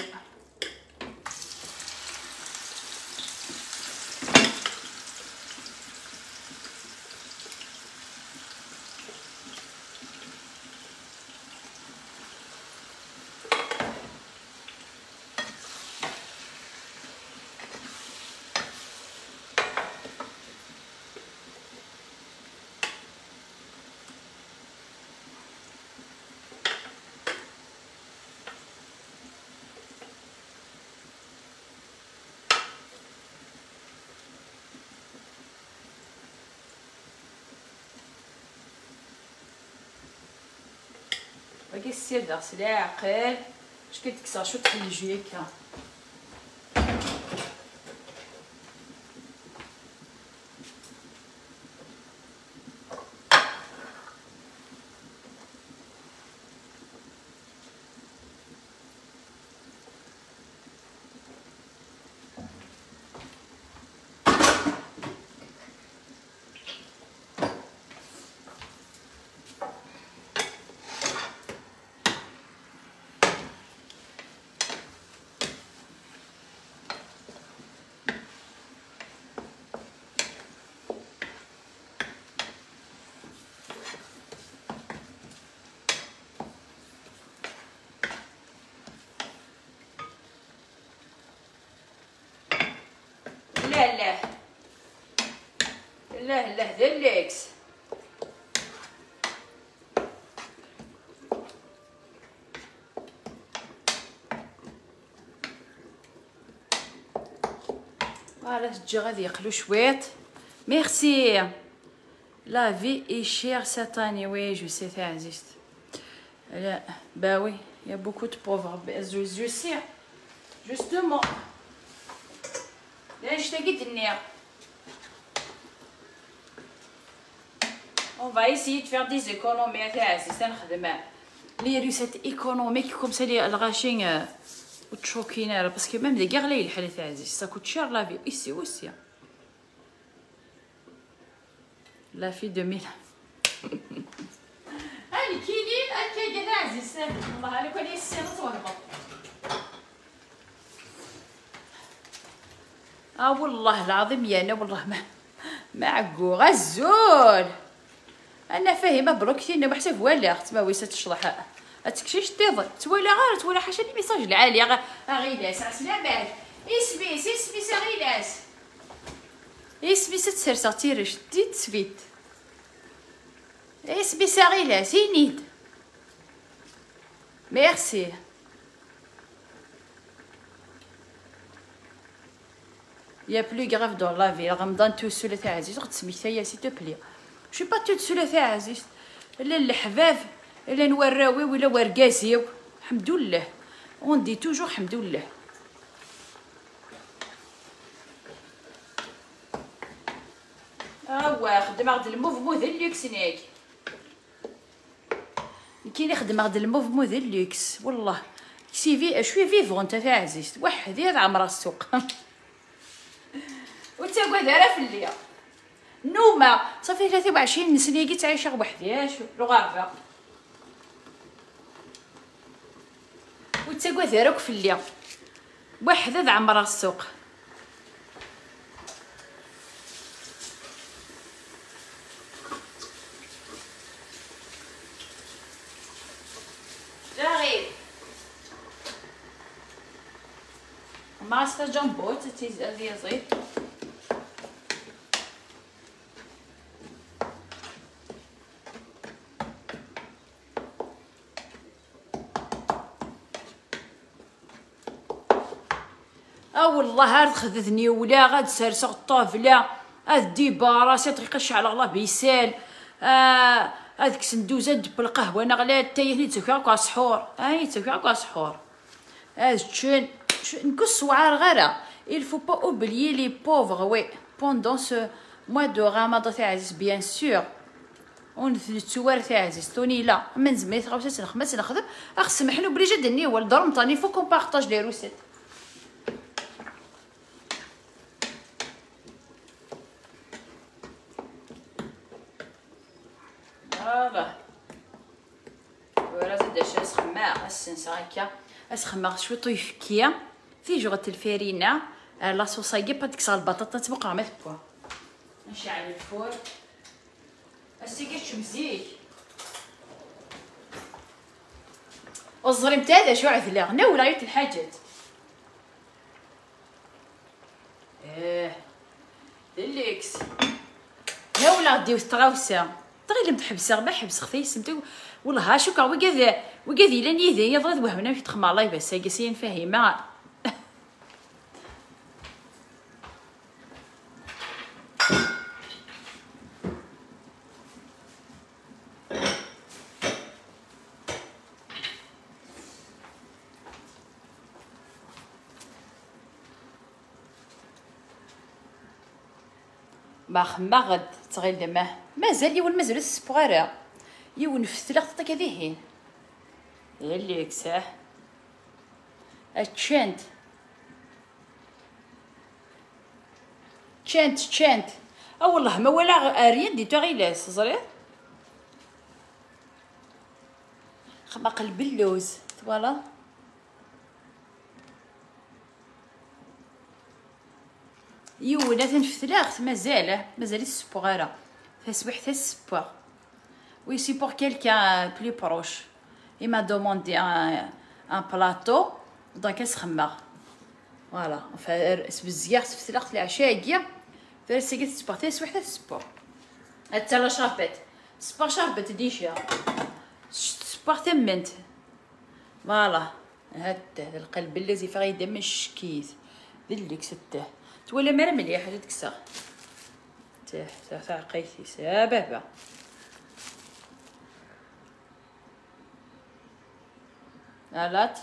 باقي السير داغ لا عقل اش كتكسر شو تخلي هكا لا لا لا لا دليكس فوالا تجي غادي يقلو شويط ميرسي لا في اي شير ساتاني وي جو سي تاع عزيزت لا باوي يا بوكو دو بوفر جو جو سي جوستومون لا نشتاقي النير on va essayer de faire des économies تاع عزيزت نخدم لي ريسيت ايكونوميك كوم سا لي الغاشين وتشوكينا باسكو ميم دي غير لي الحل تاع عزيز سا كوت شير لا في ايسي اوسي لا في ألفين هاني كيدين هكا تاع عزيز والله انا كون يسير توهبط اه والله العظيم يا انا والله ما معقو غزول انا فاهمه بروكتين بحسب ولا اخت ما ويسات تشرح اتكشيش تيض تولا غير تولا حاشا لي ميساج العالي غيلاس عسلامات اسميس اسميس غيلاس اسميس تسرسا تيرش ديت سفيت اسميس غيلاس ينيد ميرسي يا بلو غراف دون لا في رمضان تو سولا تاع عزيز غتسميتها يا سي تو بلي شي با تو سولا تاع عزيز لا الحباب لا نوراوي ولا ورقاسيو الحمد لله اون دي توجور الحمد لله اوا خدم غد الموفمون ذا اللوكس ناك كاين يخدم غد الموفمون ذا اللوكس والله سي في شوي فيفون تاع عزيز وحدي هذا عمر السوق وتقعد راه في الليل نومه صافي ثلاثة وعشرين سنه كي تعيشها وحدي شو الغربه وتقعد راك في الليل وحده ذا عمر السوق جاري ماستر جامبو تتيزال ديال زيت اه والله هاد خذتني ولا غاد سارسه الطافله هاد ديبا راسي طريقه شعل الله بيسال آه هذيك سندوزه دب القهوه انا غلا تايهني تسوكا كاع سحور اي تسوكا كاع سحور هذا شن نقص وعار غيره il faut pas oublier les pauvres oui pendant ce mois de Ramadan تاع عزيز bien sûr ونتسوار تاع عزيز توني لا من زمان خمسة نخمس نخدم اخسمح له بلي جدني هو الدرم طاني فو كون بارطاج لي روسيت فوالا ولا زاد اش اسخماع السنسا هكا اسخماع شويه طيفكيه في جوغة الفرينه لا صوصايه با ديك البطاطا تبقى ما تبوا نشعل الفور السيكيت شمزيك الظلم تاعها شو عثلا غنا ولا عيط الحاجات ايه دليكس لا ولا غديو تغاوسا طغي لم تحبسها ما حبس خفي سمتو والله شو كا وكذا وكذا الا نيذي يضرب وهمنا في تخمع الله بس قاسين فاهمه ما خما غد تغيل ما مازال يون مازال السبغاره يون في ثلاث طاك هذيهين اللي يكسح اتشانت تشانت تشانت اه والله ما ولا اريان دي تغيلاس زريت خما قلب اللوز فوالا يونا تنفتلاغ مازال مازال السبوغاره تسويح تسبوغ وي سي بور كيلكان بلي بروش il m'a demandé un un plateau دونك اسخماغ فوالا بزياغ تفتلاغ العشاء فرسيكي تسبوغ تسويح تسبوغ حتى لا شابت سبوغ شابت ديشا سبوغ تمنت فوالا هادا القلب الذي فغا يدم الشكيت دليك سته تولى مرا مليح هذيك الساعه تاع تاع تاع قيسي سبابه الات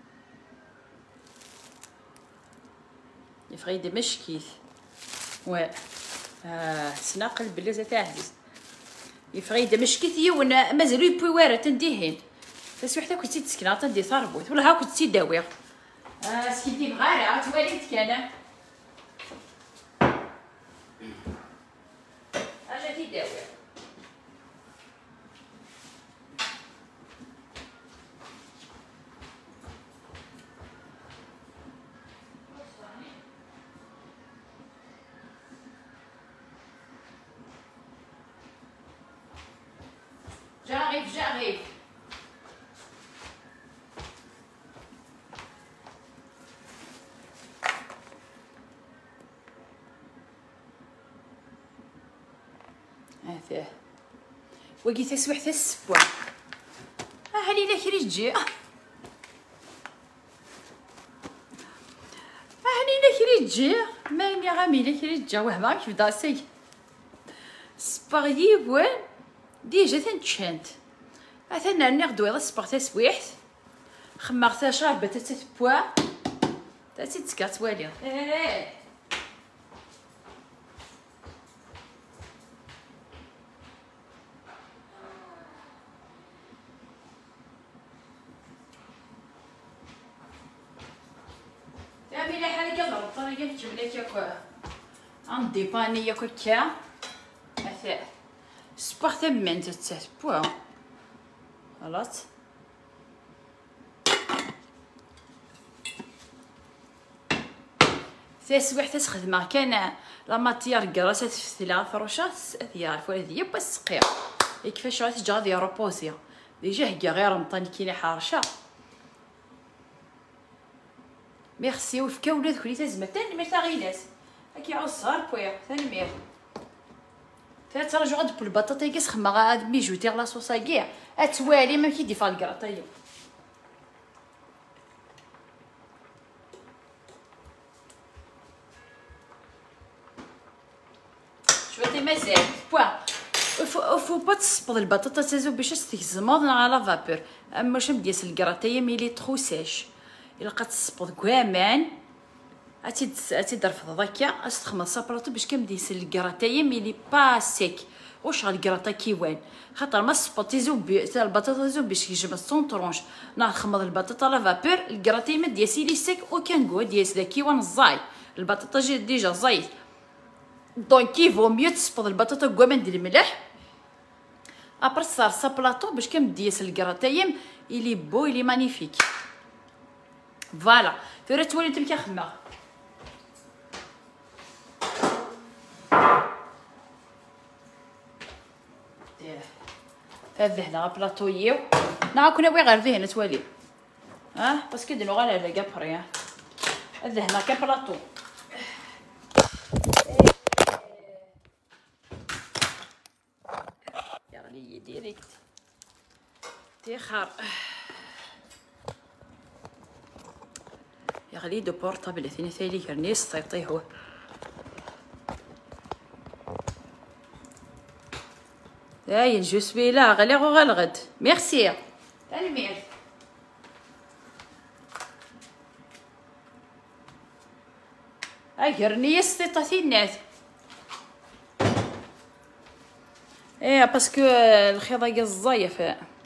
يفغيد مشكيت و اه سناقل بلازه تاع عزيز يفغيد مشكيت يونا مازالو يبوي واره تنديهين بس وحده كنتي تسكن تندي ثربوت ولا ها كنتي داوي اه سكنتي بغاله تواليت كان اجا تيداوي j'arrive j'arrive هذا وقي تسوح تسبوع هاني لا كري تجي هاني لا كري تجي ماني غامي لا كري تجي وهما كيف داسي سباغي وين ديجا تنتشانت اثنا نغدو يلا سباغ تسويحت خماغتا شاربه تتبوا تاتي تسكات والي ايه تعملي حاجه ضرب طريقه نجيب لك ياكو عندي باني ياكو كا اثا سباغ تمن تتبوا خلاص تسويح تسخدمها كان لا ماتيار كراسات في ثلاث روشات ثيار فهذه بس سقيا كيفاش راه تجا ديال روبوزيا ديجا هي غير مطاني كيلي حارشه ميرسي وفكا ولاد كلي تزمتن مي تاغيناس هاكي عصار بويا ثاني مير ثلاث رجع غد بالبطاطا كيس خما غاد ميجوتي لا صوصا كاع اتوالي ما كيدي فال كراطايو شويه مازال بوا فو فو با تصبض البطاطا تازو باش تستخدموها على فابور. اما شنو ديال الكراطايه ميلي تخو ساش الا بقات تصبض كوامان عتي عتي درفض هكا اش تخمص صابلاطو باش كنبدا الكراطايه ميلي با سيك واش الكراطا كيوان خاطر ما صبطي زوب البطاطا زوب باش يجبد سون طرونش ناخذ خمض البطاطا لا فابور الكراطايه ما ديال سيلي سيك او كان كوا ديال ذا كيوان الزاي البطاطا جي ديجا زايت دونك كيفو ميو تصبض البطاطا كوامان ديال الملح ابري صار صابلاطو باش كنبدا الكراطايه إلي بو إلي مانيفيك فوالا فيرا تولي نتا كنخمم هذا هنا بلاطويو نا كنا بغي غير ذهن توالي ها باسكو دنو غالا لا كابريا هذا هنا كان بلاطو يا غلي ديريكت تيخار يا غلي دو بورطابل ثاني ثاني كرنيس طيطيهو هاي جو سوي لا غالي غو غالغد ميرسي المير هاي كرنيس طيطاتينات ايه باسكو الخيضه قزايف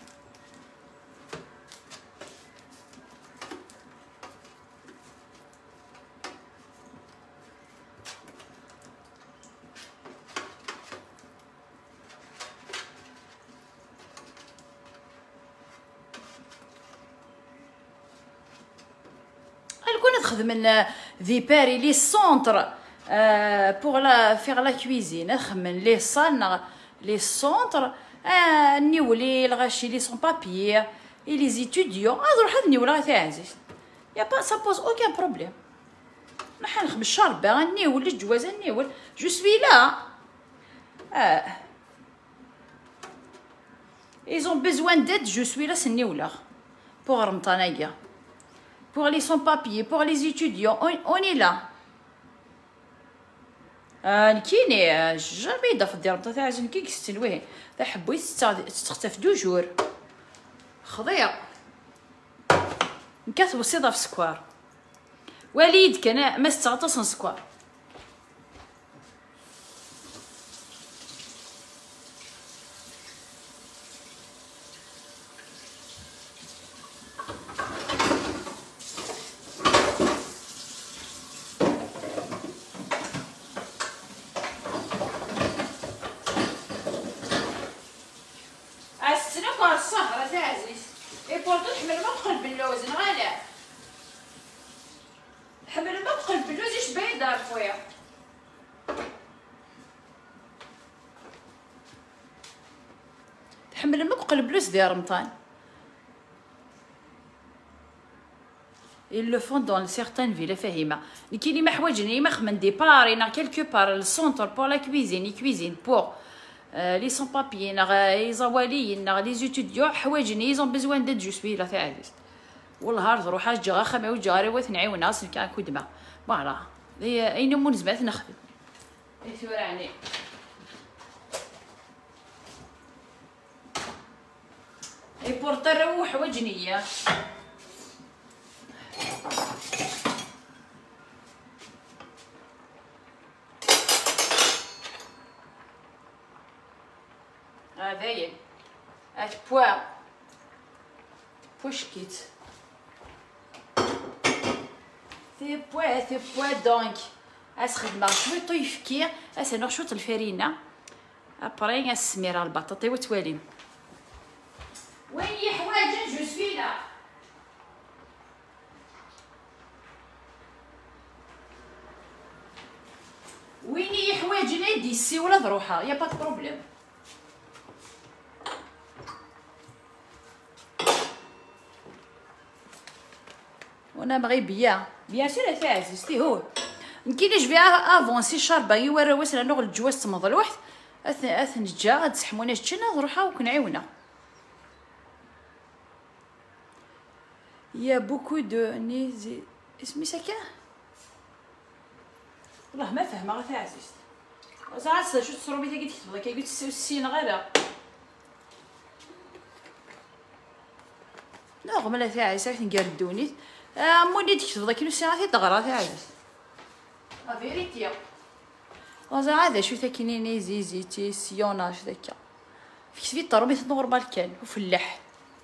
من ذي باري لي سونتر بوغ لا فيغ لا كويزين نخمن لي صال لي سونتر نيولي الغاشي لي سون بابيي اي لي زيتوديون نروح هاد نيولا تاع عزيز يا با سا بوز اوكان بروبليم نحن نخدم الشاربه غنيول الجواز نيول جو سوي لا اه ils ont besoin d'aide je suis là سنيولا بوغ رمطانايا pour les sans-papiers, pour les étudiants, on, on est là. نكيني جامي دافع ديال الربطه تاع عجن كي كستلويه تاع حبيت تختف دو جور خضيع نكاتب الصيده في السكوار وليد كان ما استعطس سكوار تحمل المبقى البلوس ديال رمضان ils le font dans certaines villes فاهمه كاين ما حوايج ما خمن دي بار نا كيلكو بار السونتر بور لا كويزين كويزين بور لي سون بابيي نا لي زوالي نا لي زيتوديو حوايج ني زون بيزوان دو جو سوي لا تاع عزيز والله روح اجا خمي وجاري وثنعي وناس كان كدمه فوالا اين مون زبات نخدم ثوراني اي بورطا روح وجنيه هذايا هاد بوا بوشكيت سي بوا سي بوا دونك اس خدمه شويه طيفكي اس نرشوط الفرينه ابري السميره البطاطي وتوالي وين هي حوايج جو سوي لا وين هي حوايج نادي سي ولا ضروحه يا با بروبليم وانا بغي بيان بيان سير تاع عزيزتي هو نكيني جو في افونسي شاربه يورا واسنا نغل الجواز تمض الوحد اث اث نجا تسحمونا شتنا نروحا وكنعيونا يا بوكو دو نيزي اسمي ساكا والله ما فاهمه غا تاع عزيزتي زعما شو تصروبي تاكي تكتب كي قلت السين غير نورمال تاع عيسى ندير الدونيت موني تكتب داك الساعه تغرا تاع عيسى لا فيريتي زعما هذا شو تاكينيني زيزيتي سيوناج داكا في الطروبيت نورمال كان وفلاح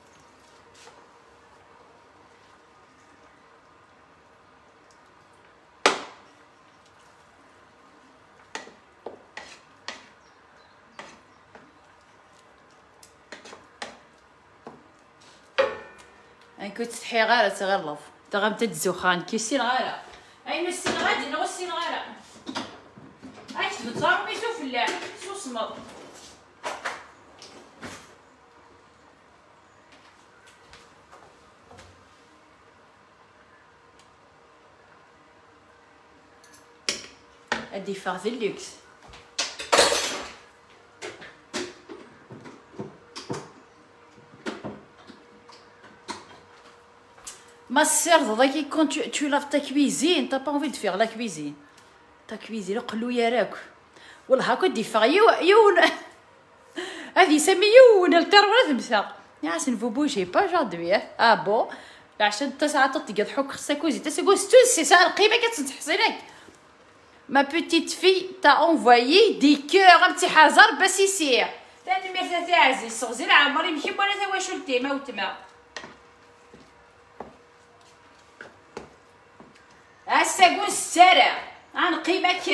كنت تحي غير تغلف تغمت الزخان كي السين غير اين السين غادي نو السين غير هاي تبصر ميتو فلاح شو صمد ادي فاغ اللوكس Ma sœur, quand tu, tu laves ta cuisine, t'as pas envie de faire la cuisine. Ta cuisine, قلو يا راك والله هاكا دي فاغ يو يون هذه يسمي يون التروات مسا ياس نفو بوجي با جادوي اه بون عشان تسعة تطيق حك خصكوزي تسكوز تو سي سا القيمة كتنحصينك. ما بوتيت في تا انفوايي دي كور ام تي حزر باش يسير ثاني ميرتا تاع عزيز صغزير عمري مشي ولا تا واش ولتي ما وتما هسا قول السارع غنقيمك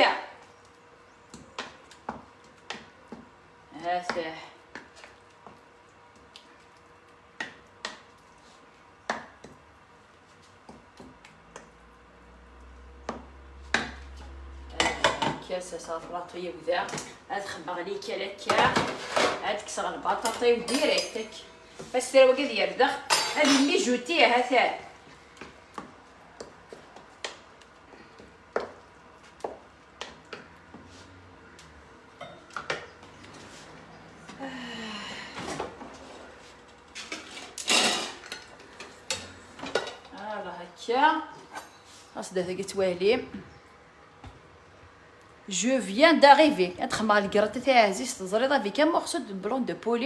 هاسا كاسة صافراطية وذا هاد خبغ لي كلاكا هاد كسر البطاطي وديريكتك بس ترى وقد يردخ هادي مي جوتيها هاثا Je viens d'arriver. avec un morceau de blanc de poulet.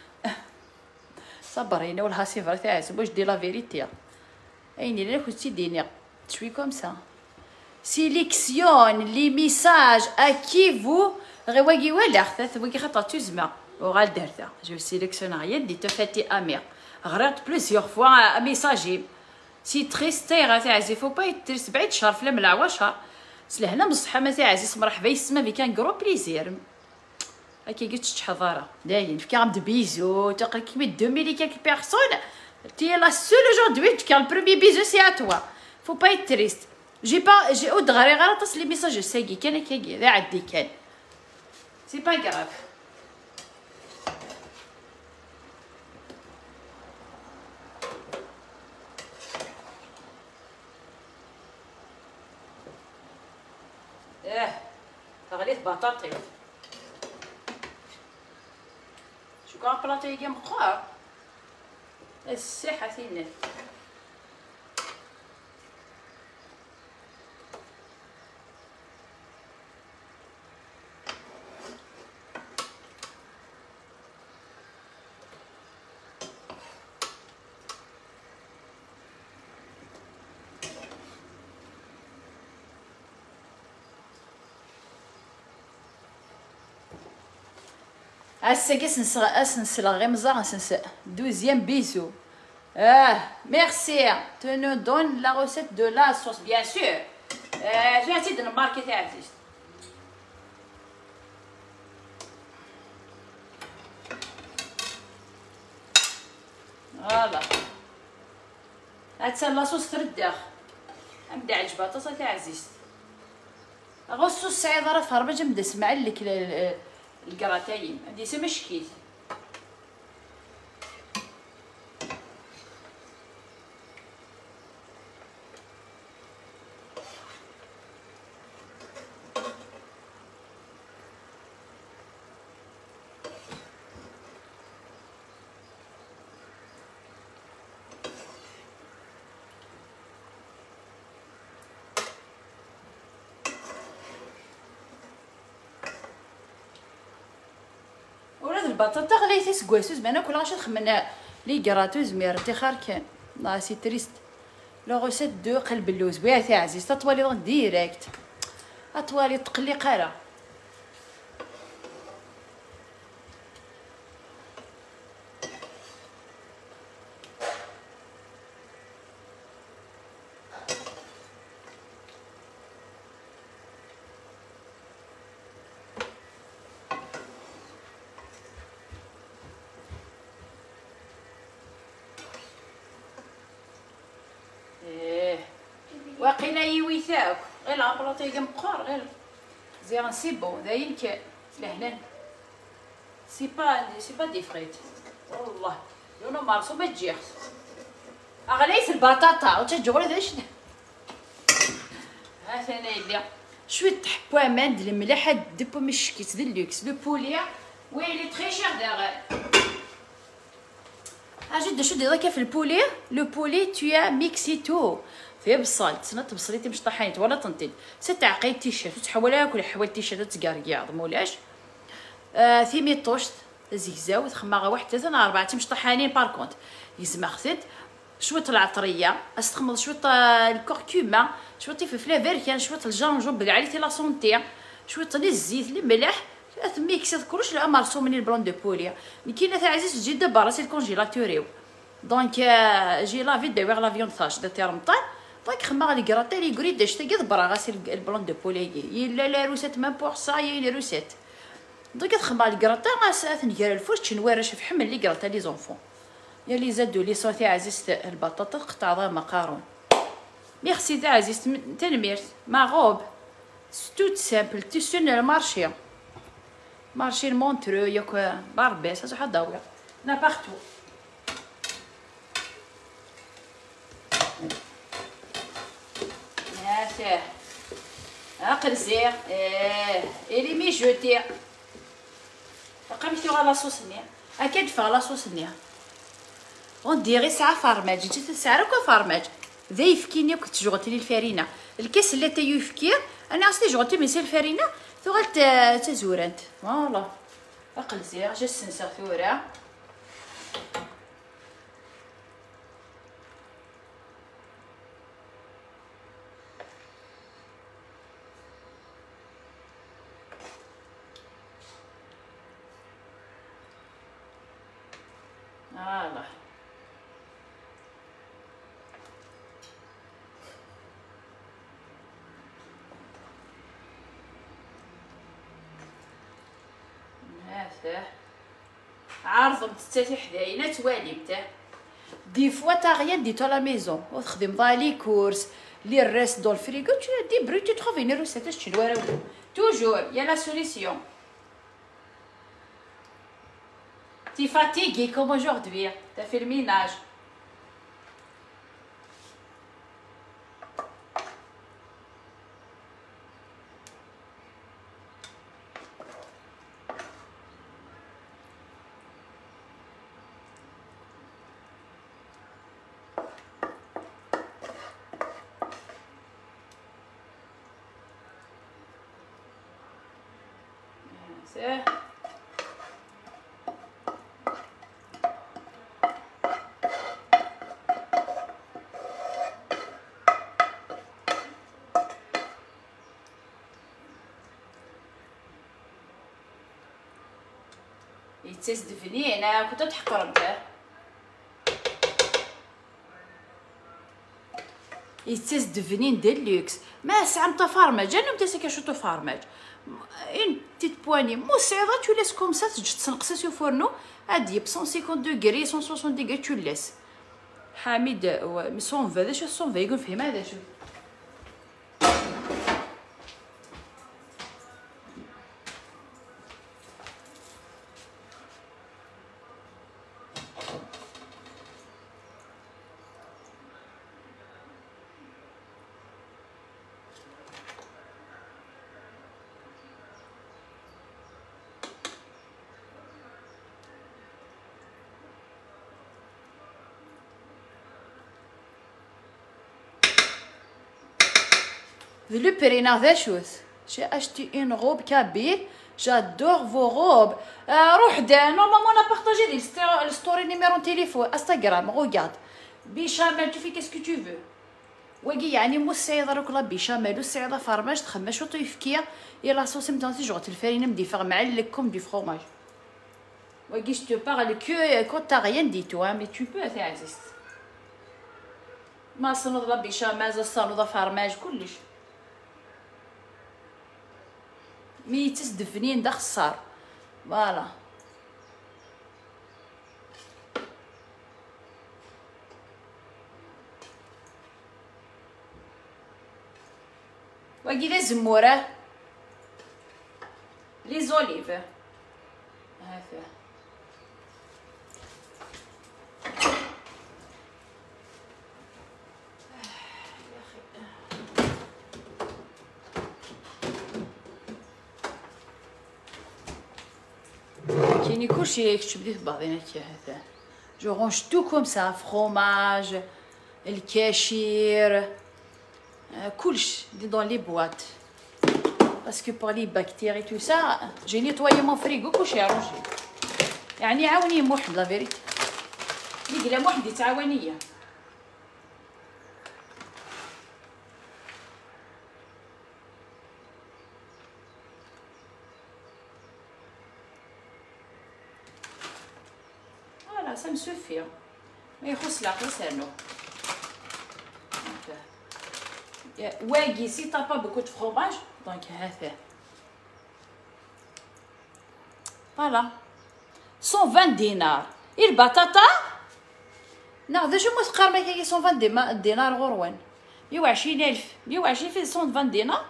صبرينا والها صفر تاع واش دي لا فيريتي ايني لا كنتي ديني شوي كوم سا سيليكسيون لي ميساج ا كي فو غواكي ولا خطات وكي خطا تزما وغال دارتا جو سيليكسيون غيا دي تفاتي امير غرات بليزيور فوا ميساجي سي تريستي غا تاع عزيز فو با يترس بعيد شهر فلا ملعوا شهر سلهنا بصحه ما تاع عزيز مرحبا يسمى بك كان كرو بليزير هكا قلت تحضر داين في كام دو بيزو تقريبا كيما deux mille et quelques personnes tu es la seule aujourd'hui qui a le premier bisou c'est à toi faut pas être triste j'ai pas j'ai او دغري غير تصل لي ميساج ساقي كان كي ذا عدي كان سي با غراف اه غليت بطاطي كاع بلاطي كاع مقار الساحه ثينا هسا كاس نسلا غير مزار نسنس دوزيام بيزو اه ميرسي تو نو دون لا روسيت دو لا صوص بيان سور اه جا تيد الماركه تاع عزيز فوالا هاتسا لاصوص ترداخ نبدا عجبها طاسه تاع عزيز غصو السعيد راه فهربا جا نبدا نسمع لك الكراتايم هادي سي مشكيل البطاطا غليتي سكواسوز معنا كل غاش تخمنا لي كراتوز ميرتي خار كان لا سي تريست لو غوسيت دو قلب اللوز بيا عزيز تطوالي ديريكت اطوالي تقلي قاره. واقيلا يويثاك غير لابلاطي كاع مقار غير زيان سي بون داين كان لهنا سي با سي با دي فريت والله لونو مارسو ما تجيخ اغليت البطاطا وتجولي داش ها ثاني يدير شويه حبوا اماند الملح دبو مشكيت دي لوكس لو بوليا وي لي تري شير داغ اجد شو دير في البولي لو بولي تيا ميكسيتو فيه بصل تسنات بصليتي مش طحينت ولا تنطيد ست عقيد تيشيرت تحولها كل حوال تيشيرت تقارقيع مولاش آه ثيمي طوشت زيكزاو تخماغه واحد ثلاثة أربعة مش طحانين باركونت يسمى خذت شويه العطريه استخمض شويه الكركوما شويه فلفله فيركان شويه الجنجبل عليتي لا سونتي شويه الزيت الملح ميكسات كلش لا مرسوم من البلون دو بوليا مي كاينه تاع عزيز تجي دابا راسي الكونجيلاتوريو دونك جي لافي داويغ لا فيون ثاش دا تيرمطال دونك خما لي كراطي لي غريد داش تاكي دبر غاسي البلون دو بوليا يلا لا روسيت مام بور سا يا لي روسيت دونك خما لي كراطي غاس نقرا الفرش تنوارش في حمل لي كراطي لي زونفون يا لي زادو لي صوتي عزيز البطاطا قطع مقارون ميرسي تاع عزيز تنميرت ماغوب توت سامبل تيسون المارشي مارشي المونترو ياك باربيس هذا حدا داوية نا بارتو هاتاه اقرزير ايه الي مي جوتي قمتي على لاصوص نيا اكيد فا لاصوص نيا اون ديري ساعه فرماج جيت ساعه كو فرماج ذا يفكيني كنت جوغتي لي الفارينه الكاس اللي تي يفكير انا اصلي جوغتي مي سي الفارينه ثغلت تزورنت فوالا اقل زير جا السنسر ثورة فوالا عارض متتاتي حدايا توالي بتاع دي فوا تا غيان ديتو لا ميزون وتخدم ضالي كورس لي الريست دو الفريغو tu دي برو tu trouves une recette اش تشوارو توجور يا لا سوليسيون تي فاتيغي كوم aujourd'hui t'as fait le ménage ساه يتسدفني انا كنت تحقر نتاع يتسدفني ديلوكس ما سعمت فارماج انا متى كنشوطو فارماج اون بتيت بواني مسعره تو لاس كوم سا تجي تسنقسي سو فورنو عادي ب مية وخمسين دوغري مية وستين دوغري تو لاس حميد مي صون فا داش صون فا يقول فهم هذا شو لو برينا ذا شوث j'ai acheté une robe kabyle. J'adore vos robes. Euh, روح دا normalement on a partagé les story numéro de téléphone Instagram. Regarde بيشامل tu fais qu'est-ce que tu veux. واقي يعني مو السيدة راك لا بيشامل والسيدة فرماج تخمش وطيفكيا يلا صوصي متنسي جوغ الفرينه مديفر مع لكم دي فروماج. واقي je te parle que quand t'as rien dit toi mais tu peux تاع عزيز. ما صنوض لا بيشامل صنوض فرماج كلش. مي تسدفنين دا خسار فوالا. واقي لي زموره لي زوليف هذا كايني كلشي كتبدي في بعضينا كي هذا جو رونج تو كوم سا فروماج الكاشير كلش دي دون لي بواط باسكو بور لي بكتيري تو سا جي نيطوايي مون فريغو كلشي رونجي يعني عاوني موحد لا فيريتي اللي قلا موحد يتعاونيا. فوالا سا مسوفي ما يخص العقل سانو. واقي سي طا با بوكو دو فروماج دونك هذا فوالا مية وعشرين دينار. البطاطا ناخذ شو مثقار ما كاين مية وعشرين دينار غروان مية وعشرين ألف مية وعشرين في مية وعشرين دينار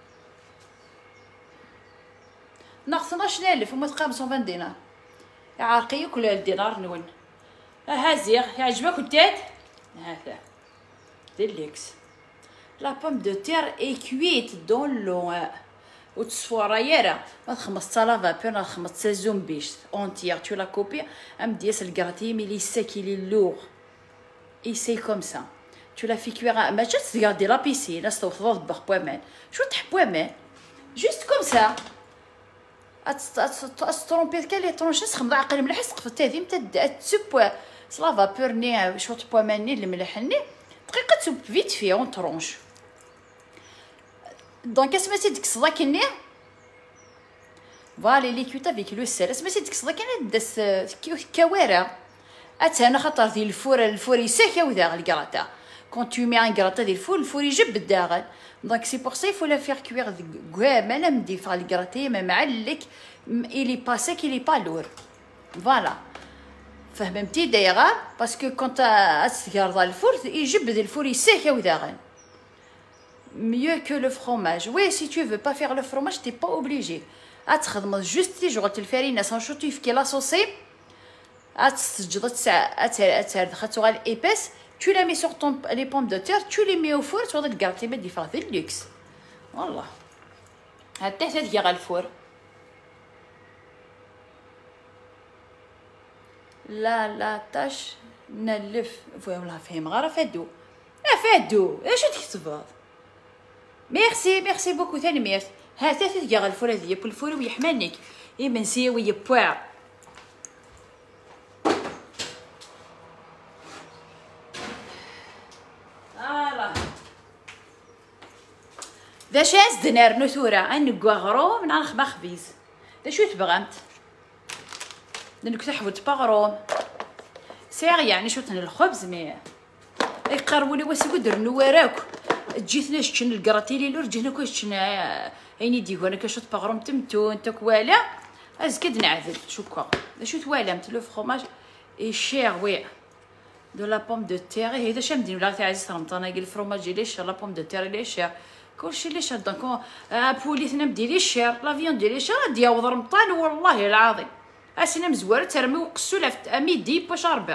ناخذ اثناش ألف ومثقار مية وعشرين دينار عارقي كل الدينار نون. ها زيغ يعجبك التات هذا ديليكس. لا بوم دو تير اي كويت دون لو وتصفورا يرا ما خمسة لافا بير خمسة زومبيش اونتيير تو لا كوبي ام ديس الكراتي مي لي ساكي لي لور اي سي كوم سا تو لا في كوير ما جات تغادي لا بيسين استوفض بخ بوامان شو تحب بوامان جوست كوم سا اتسترومبي كالي طرونشس خمض عقل مليح سقفت هذه متى تسب سلافا بيرني شوط بواماني الملحني دقيقه تسب فيت في اون طرونش. دونك اسمتي ديك الصداكني فالي لي كوتا فيك لو سير اسمتي ديك الصداكني داس كوارع اتانا خاطر ديال الفور الفور يساكا وذا الكراتا كون تو مي ان كراتا ديال الفول الفور يجب الداخل دونك سي بور سا يفو لا فيغ كوير كواما لا مدي فا الكراتي ما معلك الي باسيك الي با لور فوالا فهمتي دايره باسكو كونت تغرض الفور يجب الفور يساكا وذا mieux que le fromage. Oui, si tu veux pas faire le fromage, t'es pas obligé. أتخدم juste تيجي الفرينة sans شوتيف كي لا صوصي. أتسجد تسع أتر أتر خدتو على الإبس. Tu les mets sur ton les pommes de terre, tu les mets au four, tu vas te garder mais différent de luxe. والله. حتى تدقي على الفور. لا لا تاش نلف فوالا فهم غير فادو. أفادو إيش تكتبها؟ ميرسي ميرسي بوكو ثاني ميرسي. ها ثلاثة دقيقة الفور هذيا بالفور ويحملنك إيه منسية ويا بواع. آلا ذا شاز دنار نثورة أنقوا غروم نعرف خما خبيز. ذا شو تبغمت؟ لأنك تحوت بغروم. سير يعني شو تن الخبز مي. يقربوا واسي قدر نوراك. جيتنا شتن الكراتيلي لور جينا كو شتن عيني ديكو انا كشوط باغروم تمتو انت كوالا از كد نعذب شكرا شو توالمت لو فروماج اي شير وي دو لا بوم دو تير هذا شامدين ولا تاع عزيز رمضان قال الفروماج لي شير لا بوم دو تير لي شير كلشي لي شير دونك بولي ثنا مدي لي شير لا فيون ديال لي شير ديال رمضان والله العظيم اسنا مزواره ترمي وقسو لافت اميدي باش ربع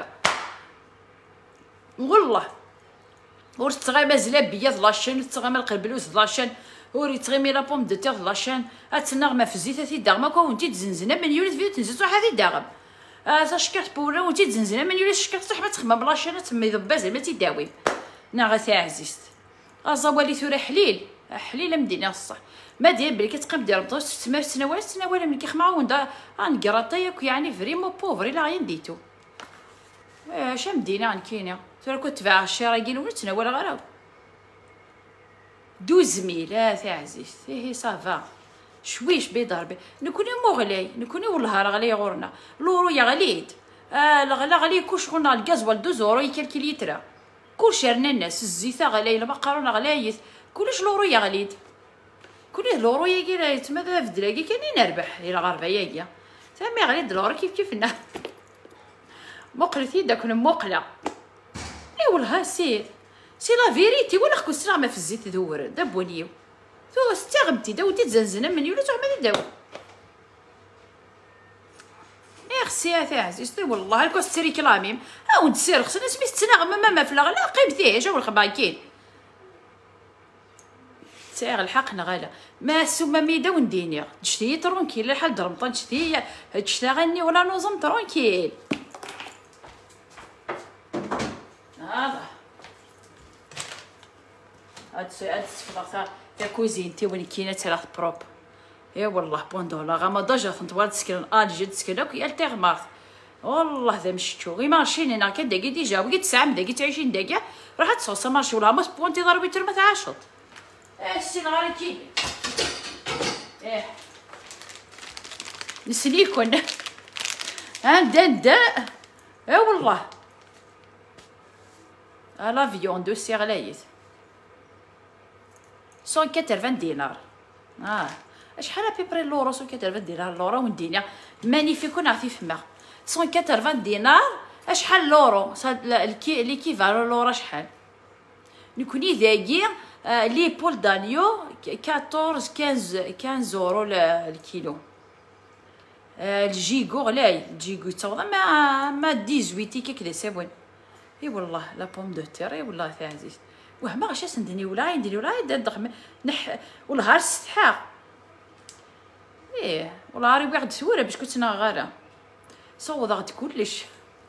والله ور تغيما زلابيه لاشين تغيما القلبلوس لاشين ور تغيمي لا بوم دو تير لاشين اتنغمه في الزيت هذي داغما كونتي تزنزنا من يولد فيديو تنزل صح هذي داغم اه شكرت بولا ونتي تزنزنا من يولد شكرت صح ما تخمم لاشين تما يضبا زعما تيداوي ناغا تاع عزيز ازوالي ثورا حليل حليله مدينه الصح ما دير بلي كتقب دير رمضان ستمر سنوات سنوات من كيخمع وندا غنقراطيك يعني فريمون بوفري لا غير ديتو اش مدينه غنكينه ترى كنت تباع الشرايين ولا تناول غير دوز ميل اه عزيز هي صافا شويش بيضربي نكوني مغلي نكوني والله راه غلي غورنا لورو يا غليد اه لا غلي كلش غورنا الغازوال دوز اورو يكالكي لترا كلشي رنا الناس الزيت غلي المقارونه غلايت كلش لورو يا غليد كلي لورو ياكي تما في الدلاكي كاين نربح الى غربه ياكي سامي غليد لورو كيف كيفنا مقلتي داك المقله اي والله سير سي لا فيريتي ولا خكو سرا ما في الزيت دور دابونيو تو استغبتي داودي تزنزنا من يولو تعمل داو ميرسي يا عزيزتي والله الكو ستري كلاميم او نسير خصنا سميت تناغ ما ما في لا قيمتيه شو الخبا كاين سير الحق نغالا ما سما ميدا ونديني تشتي ترونكيل الحال درمطان تشتي تشتغلني ولا نوزم ترونكيل هذا هاد هاد السفرة تاع كوزينتي وين كاينه ثلاث بروب اي والله بوندولا غاما دجا فنتوال تسكن ال جد تسكن كي التيغ مارت والله ذا مشتو غي مارشين انا كدا كي ديجا وقيت تسعة دقيقه عشرين دقيقه راح تصوص مارشي ولا ماس بونتي ضربي ترمى عشط اه السي غاري كي اه نسليكن ها دان دا اي والله لافيون دو سي غلايت مية وثمانين دينار اه شحال ابيبري لورو مية وثمانين دينار لورو وندينا مانيفيك ونعطي فما مية وثمانين دينار شحال لورو ليكيفالو لورو شحال نكوني ذاكي آه لي بول دانيو أربعطاش خمسطاش اورو الكيلو آه الجيغو غلاي الجيغو تصاوب ما ما ثمانية عشر كيك سي بون اي والله لا بوم دو تير اي والله يا عزيز وهما غاش ندني ولا ندير ولا دغ نح والله استحاق ايه والله راه واحد سوره باش كنت انا غاره صوض غد كلش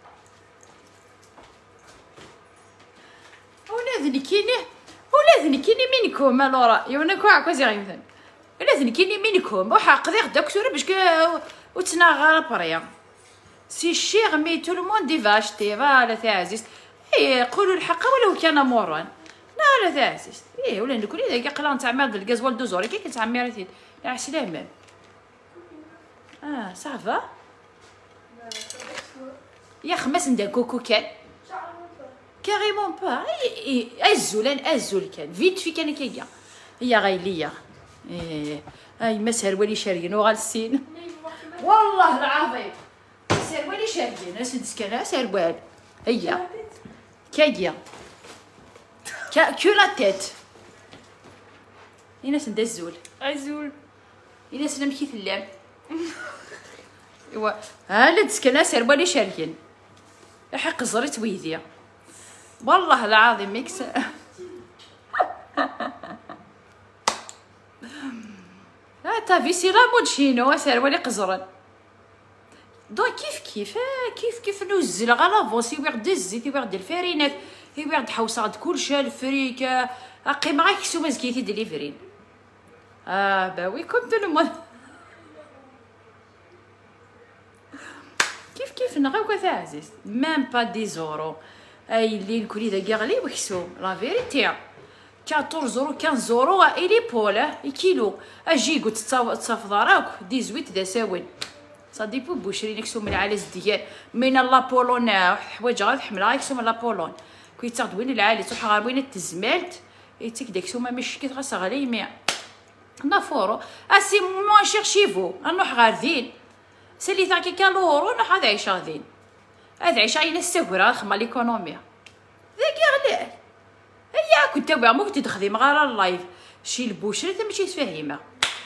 ولادني كيني ولادني كيني منكم لورا يونا كوع كوزي غيمثل ولادني كيني منكم وحق ذاك داك سوره باش وتنا غاره بريا سي شيغ مي تو لو موند دي فاشتي فوالا تاع عزيز اي قولوا الحق ولو كان موران لا لا تاع عزيز ايه ولا نكون اذا قلان تاع ماد الغازوال دوزوري كي كتعمر تيد يا سلامه اه صافا يا خمس ندير كوكو كان كاريمون با اي ازولان ازول كان فيت في كان كيا هي غايليه ايه اي مسهر ولي شاريين وغالسين والله العظيم سير ولي شاريين اسد سكنه سير هي كايا كو لا تيت يناس ندا الزول عزول يناس نمشي في اللام ايوا ها لا تسكن سير بالي شاركين حق زريت ويديا والله العظيم ميكس لا تافي سي لا مودشينو سير بالي قزرن دو كيف كيف كيف كيف نوزل غا لافونسي ويغد الزيت ويغد الفرينات ويغد حوصات كلشي الفريك اقي معاك سو مزكيتي ديليفرين اه باوي كوم دو مو كيف كيف نغاو كذا عزيز ميم با دي زورو اي اللي نكوني داكي غلي وحسو لا فيريتي أربعطاش اورو خمسطاش اورو ايلي بولا كيلو اجي قلت تصافض راك ثمانية عشر دا ساون صدي بو بوشري نكسو من العالز ديال من لابولون حوايج غير حمله يكسو من لابولون كي تاخد وين العالي تروح غير وين التزمالت يتيك داكسو ما مش كي تغسى غالي مي نافورو اسي موان شير شيفو نروح غاردين سالي تاكي كالورو نروح هذا عيشه ذين هذا عيشه الى السهره خما ليكونوميا ذاك غلال هيا كنت تبع مو كنت تخدم غير اللايف شي البوشري تا ماشي تفهمها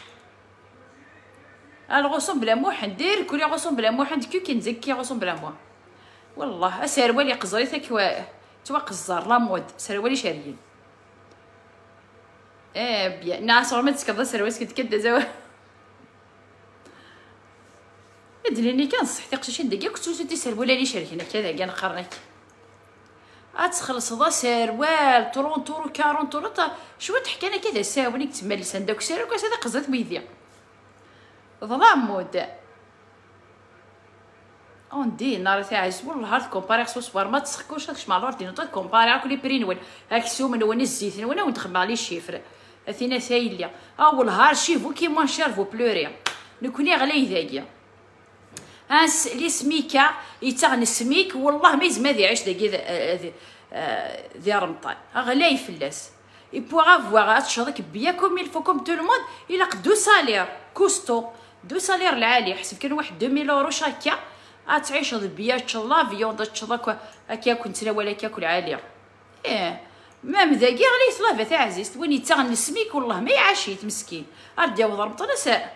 الغصون بلا موح ندير كل غصون بلا موح ندير كي نزكي غصون بلا موح والله سروالي قزري تاكوا توا قزار لا مود سروالي شاريين ايه بيا ناس ما تسكض سروالي كنت كدا زوا ادريني كان صحتي قشيش دقيقه كنت سوتي سروالي لي شاريين كذا كان قرنك اتخلص سروال ثلاثين اورو أربعين اورو شو تحكينا كذا ساونيك تما لسان داك السير وكاس هذا قزات بيديا ظلام مود اون دي نهار تاع عز والله هاد كومباري خصو سوار ما تسخكوش هاكش مع لورديناتور كومباري على كل بري نول هاك السوم نون الزيت نون وندخل عليه الشيفر اثينا سايليا اول هار شيفو كي موان شير فو بلوري نكوني غلي ذاكيا هاس لي سميكا يتغني السميك والله ما يزما ذي عيش داكي ذي رمضان غلاي فلاس il pourra avoir تشرك بيا كوم il faut comme tout le monde il a دو سالير كوستو دو سالير العالي حسب كان واحد ألفين اورو شاكيا غتعيش بيا تشلا فيوند تشلا هكا كنت انا ولا كاكل عاليه ايه مام ذاكي غلي صلافه تاع عزيز وين يتغني السميك والله ما يعاشيت مسكين ردي رمضان ساء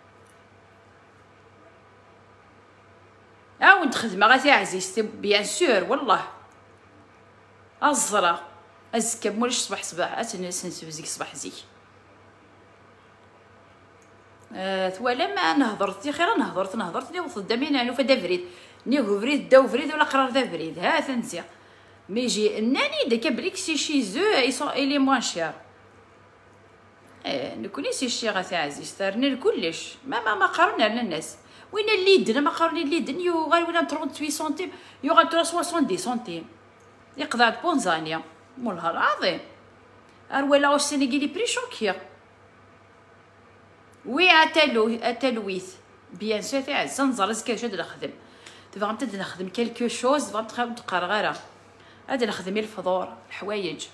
ها وين خدمه غا تاع عزيز بيان سور والله الزرا ازكى مولش صباح صباح اتنسى نسوزيك صباح زيك أه ثوالا ما نهضرت يا خير نهضرت نهضرت لي وصل دامين انو فدا فريد نيغو فريد داو فريد ولا قرار دا فريد ها تنسى مي يجي انني داك بريك سي شي زو اي سون الي موان شير اه نكوني سي شي تاع عزيز ترني كلش ما ما ما قارنا الناس وين الليدن ما قارني الليدن يو غير ولا ثلاثة وثمانين سنتيم يو غير سبعين سنتيم يقضى بونزانيا مولها العظيم ارولا او السنغالي بري شوكيا وي اتلو اتلويث بيان سور تاع عز نزر زكا شاد نخدم دابا غنبدا نخدم كالكو شوز دابا نتقرا غير هذا نخدم الفضور الحوايج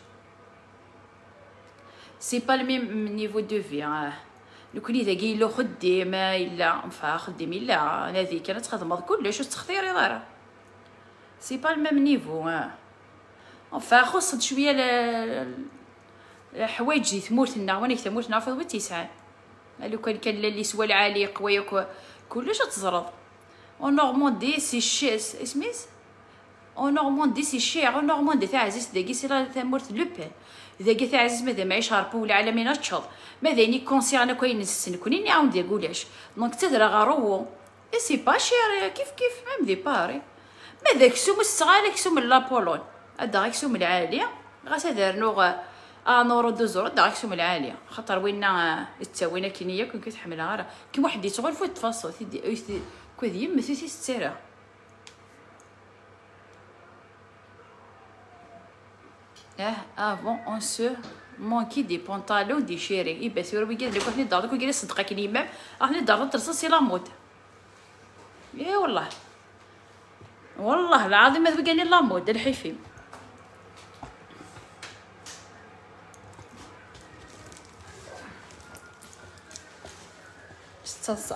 سي با الميم نيفو دو في نكوني ذاكي لو خديم الا فا خديم الا هذه كانت تخدم كلش تختيري دارا سي با الميم نيفو ها فا خص شويه الحوايج اللي ثمورتنا وانا ثمورتنا في التسعه لو كان كان اللي سوا العالي قويه كلش تزرد او نورماندي سي شيس اسميس او نورماندي سي شير او نورماندي تاع عزيز داكي سي لا ثمورت لوبان داكي تاع عزيز ماذا معيش هاربو ولا على مين تشوف ماذا ني كونسيرنا كاين السن كوني نعاود نقولش دونك تدرا غارو اي سي با شير كيف كيف ميم دي باري ماذا كسوم الصغار كسوم لابولون هذا كسوم العاليه غاس دار نوغ اه نورو دوزورو داكسوم العاليه خاطر وينا تساوينا كينيه كون كتحملها غير كي واحد يتغول فوق التفاصيل تيدي كودي يم سيسي ستيرا اه افون اون سو مونكي دي بونطالون دي شيري اي بس يروي قال لك واحد دارك وقال صدقه كي الامام راح دار ترصصي لا مود اي والله والله العظيم ما بقى لي لا مود الحفيم صح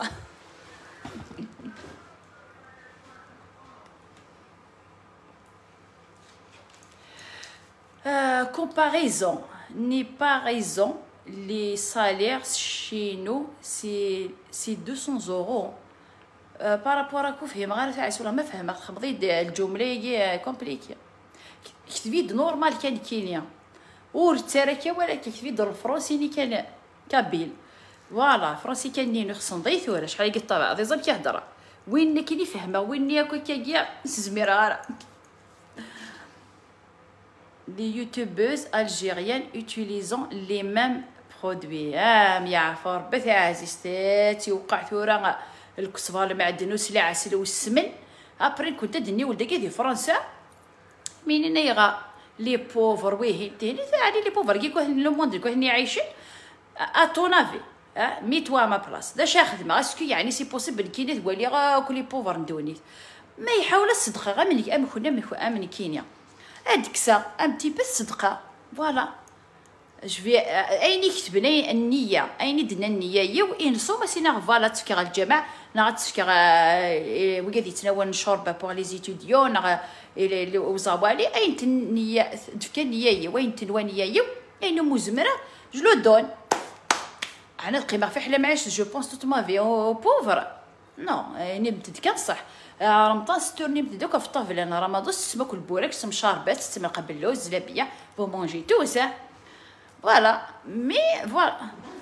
euh, comparaison n'est pas raison les salaires chez nous c'est c'est deux cents euros euh, par rapport à كوفهم غير تعيس ولا ما فهم خبضي الجمله هي كومبليكي كتفيد نورمال كان كينيا ورتركه ولا كتفيد الفرنسي كان كابيل فوالا فرنسي كان نينو خصن ضيث ولا شحال قلت طبع ذي زال كيهضر وين كيني فهمه وين ياكل كيا زميرة les youtubeuses algériennes utilisant les mêmes produits ام يعرفوا ربي عزيزتي وقع ثورة الكسفه المعدنوس العسل والسمن ابري كنت دني ولدك في فرنسا مين نيغا لي بوفر ويه تاني ثاني لي بوفر كي كون لو موند كون عايشين اتونافي ها ميتوا ما بلاص داش خدمه اسكو يعني سي بوسيبل كي تقولي غا كلي بوفر ندوني ما يحاول الصدقه غا من ام كنا من امن كينيا هاديك سا ام تي بي الصدقه فوالا جفي اين كتبني النيه اين دنا النيه يو انسو ما سينا فوالا تفكير الجماعه نا تفكير وقادي تناول شرب بور لي زيتوديون نا وزوالي اين النيه تفكير النيه وين تنوانيه يو اين مزمره جلو دون انا القيمه في حلا معاش جو بونس توت ما في او بوفر نو نبت كان صح رمضان ستورني بدوك في الطفل انا رمضان سما كل بورك سم شاربات سما قبل اللوز زلابيه بو مونجي تو سا فوالا مي فوالا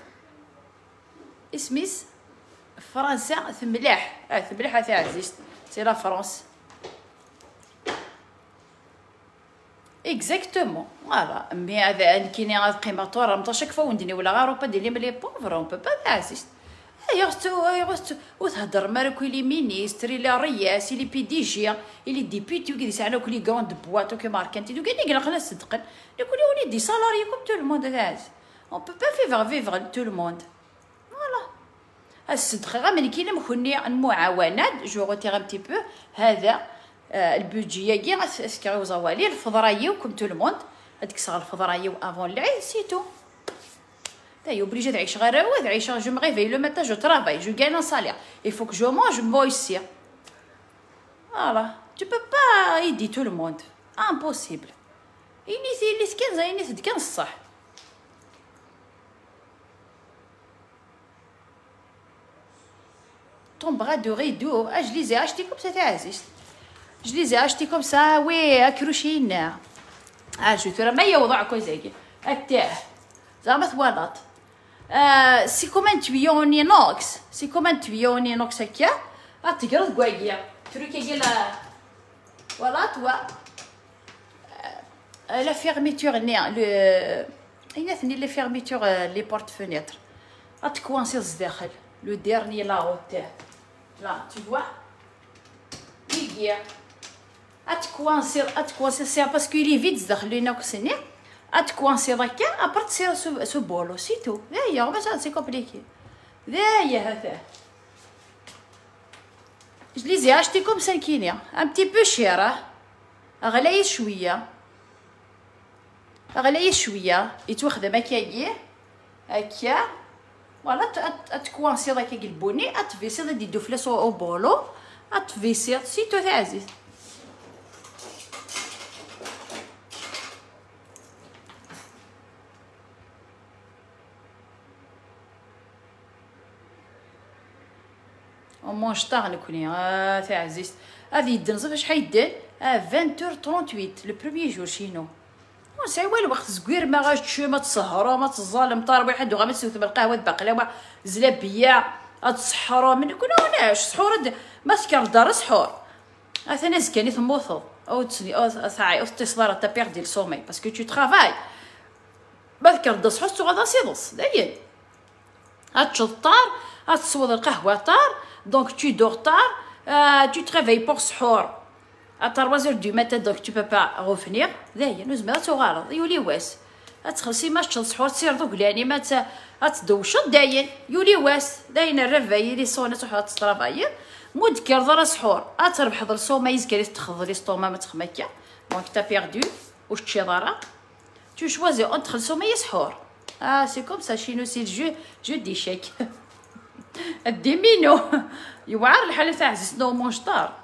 اسميس فرنسا ثملاح اه ثملاح تاع عزيز سي لا فرنسا اكزاكتومون فوالا. مي هذا كاينين غاد قيماتور راه متا شاك فوا وندني ولا غير اوبا دير لي لي بوفر اون بو با تاسيست. يغتو يغتو وتهضر مالك لي مينيستر لي رياس لي بي دي جي لي ديبيتي وكي يسعنا كل كروند بواط وكي ماركانتي دوك اللي قلقنا صدقن نقول وليدي سالاري كوم تو الموند تاعز اون بو با فيفر فيفر تو الموند فوالا. الصدق غير ملي كاين مخني المعاونات جو غوتيغ ان تي بو هذا البودجي كاع اسكريو زوالي الفضرايو كوم تو الموند هذيك الساعه الفضرايو افون العيد سيتو. T'es obligé de réussir à réussir. Je me réveille le matin, je travaille, je gagne un salaire. Il faut que je mange, moi aussi. Voilà. Tu peux pas aider tout le monde. Impossible. Il y a quinze ans, il y a quinze صح. Ton bras de rideau, ah, je les ai achetés comme ça, Aziz. Je les ai achetés comme ça, oui, à Krushina. Ah, je te remets يوضع كوزاكي. أتاه. زعما ثوالط. آه سي كومان تبيون اينوكس سي كومان تبيون اينوكس هكا غتقرض كواكيا تروكي ديال فوالا توا لا فيرميتور ني لو اين ثني لي فيرميتور لي بورت فينيتر غتكوانسي الداخل لو ديرني لا تاع لا tu vois كيكيا غتكوانسي غتكوانسي سي باسكو لي فيت داخل لينوكس ني اتكوانسي هكا ابرت تصير سو سو بولو سيتو. هيا ماشي سي كومبليكي. هيا هذا je les ai achetés comme ça كينيا un petit peu cher غلاية شويه غلاية شويه يتوخذ مكايي هكا فوالا اتكوانسي هكا البوني اتفيسي دي دو فلاس او بولو اتفيسي سيتو تاع عزيز. مونج طاغ نكوني اه تاع عزيز هذه يدن صافي شحال يدن اه عشرين ثمانية وثلاثين لو بروميير جور شينو وساي والو وقت زكوير ما غاش ما تسهروا ما تظالم طار واحد وغا ما تسوي بالقهوه بقلاوه زلابيه تصحروا من كل وناش سحور ما سكر دار سحور اثنا زكاني ثموثو او تسني او ثاعي او تصدر تا بيردي السومي باسكو تو ترافاي ما ذكر دص حسو غدا سيدص داير هتشطار هتصوض القهوه طار. Donc tu dors tard, euh, tu te réveilles pour sahur à trois heures du matin, donc tu peux pas revenir. ذاهي نزمر تغالط يولي واس تخلصي ما تشرب سحور تصير دوك لاني ما تدوش داين يولي واس داين الرفاي لي صونه تروح تطرافاير مود كرضر سحور تربح ضر سوما يزكري تخضر لي ستوما ما تخمكا دونك تا بيردو واش تشي ضرا tu choisis entre السوما يسحور. ah c'est comme ça chez nous c'est le jeu jeu d'échecs. الديمينو يوعر الحالة تاع عزيز نو مونشطار.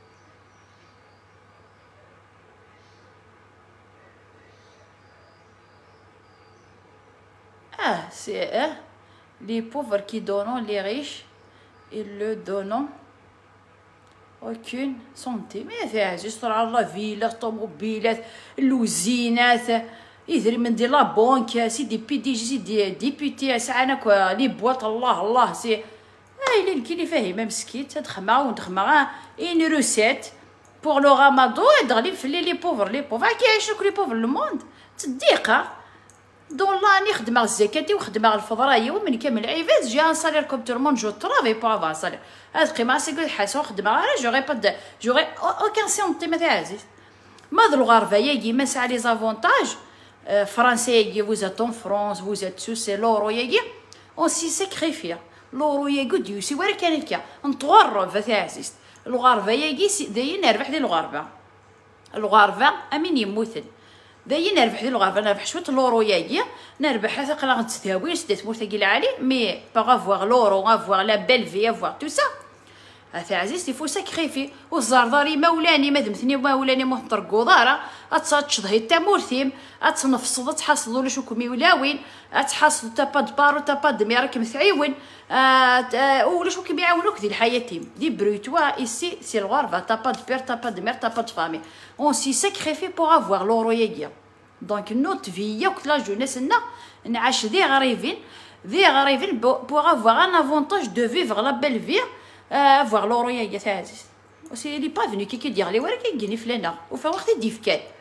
اه سي اه لي بوفر كي دونون لي ريش ils le donnent aucune santé. ما تاع عزيز طلع الله فيلات طوموبيلات اللوزينات يدري من دي لا بونك سي دي بي دي جي سي دي ديبيتي ساعنا لي بواط الله الله سي اي اللي كاين فاهمه مسكين تدخما وندخما اين روسيت بور لو رامادو يدغلي في لي بوفر لي بوفر كيعيشوا كل بوفر لو موند تديقه دون لاني خدمه الزكاتي وخدمه الفضرايه ومن كامل عيفات جي ان سالير كوم تو الموند جو ترافي بو افا سالير هاد قيمه سيكو حاسه خدمه انا جوغي با جوغي اوكان سونتي ما تاع عزيز ما ذو الغربه يجي ما سا لي زافونتاج فرنسي vous êtes en France vous êtes sous c'est l'euro يجي on s'y sacrifie l'euro يجي ديوسي ورا كان كا نتغرب في عزيز الغربه يجي داين نربح ديال الغربه الغربه امين يموتن داين نربح ديال الغربه نربح شويه l'euro يجي نربح ثقلا غتستهوي سدات مرتقي العالي مي باغ افوار l'euro افوار لا بيل في افوار تو سا هذا عزيز يفو ساكريفي والزرداري مولاني مدمتني مولاني مهطر قضاره اتشضهي تا مورثيم اتنفصد تحصل ولا شو كمي ولاوين اتحصل تا با دبارو تا با دمي راك مثعيون ولا شو كيما يعاونوك ديال حياتهم دي بروتوا ايسي سي الغربه تا با دبير تا با دمير تا با دفامي اون سي ساكريفي بوغ افوار لورو ياكيا دونك نوت في ياك لا جونيسنا نعاش ذي غريبين ذي غريبين بوغ افوار ان افونتاج دو فيفغ لا بيل في افوار لورو ياكيا تاع عزيز سي لي با فيني كي كيدير لي ورا كيجيني فلانا وفا وقت ديفكال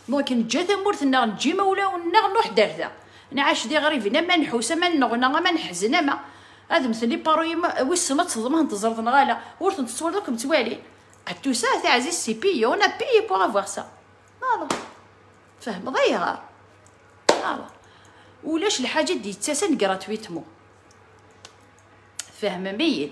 دونك نجا ثمورتنا نجي مولاونا نروح داردا نعاش دي غريبنا ما نحوسه ما نغنى ما نحزن ما هذا مثل لي باروي ويس ما تصدم نتزرد نغالا ورث نتصور دوك متوالي عتو سا تاع عزيز سي بي اون ا بي بوغ افوار سا فوالا فهم ضيغه فوالا ولاش الحاجه دي تساسن غراتويتمون فهم ميت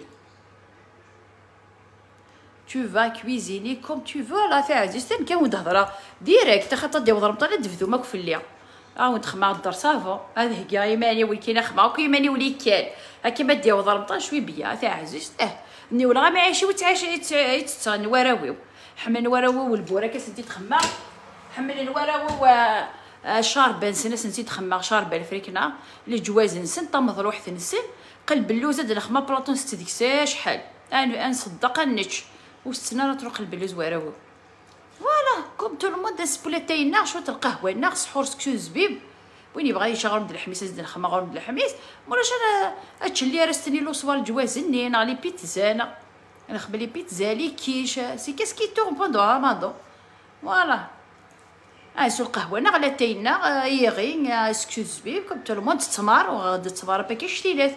tu vas cuisiner comme tu veux لا تاع عزيز تنكون هضره ديريكت خاطر ديو ضربطه لا دفدو ماك في الليل اه تخمع الدار صافو هذه كاع يماني ويكينا خمع وكيماني ولي كال هكا ما ديو ضربطه شوي بيا تاع عزيز اه ني ولا ما عايشي وتعاش يتسن وراويو حمل وراويو والبوراكه سنتي تخمع حمل الوراويو شاربه نسن سنتي تخمع شاربه الفريكنا لي جواز نسن طمض روح تنسن قلب اللوزه د الخما بلاطون ستديك شحال انا نصدق نتش وستنا تروح قلب اللوز وراويو فوالا كوم تو المود سبوليتينا شويه القهوه نا سحور سكسو زبيب وين يبغى يشغل د الحميس د الخما غور د الحميس مولاش انا هادشي اللي رستني لو صوار الجواز النين على بيتزا انا نخبى لي بيتزا لي كيش سي كاس كي تور بوندو رمضان فوالا اه سو القهوه نا على تينا يغي سكسو زبيب كوم تو المود تمار وغاد تمار باكي شتيلات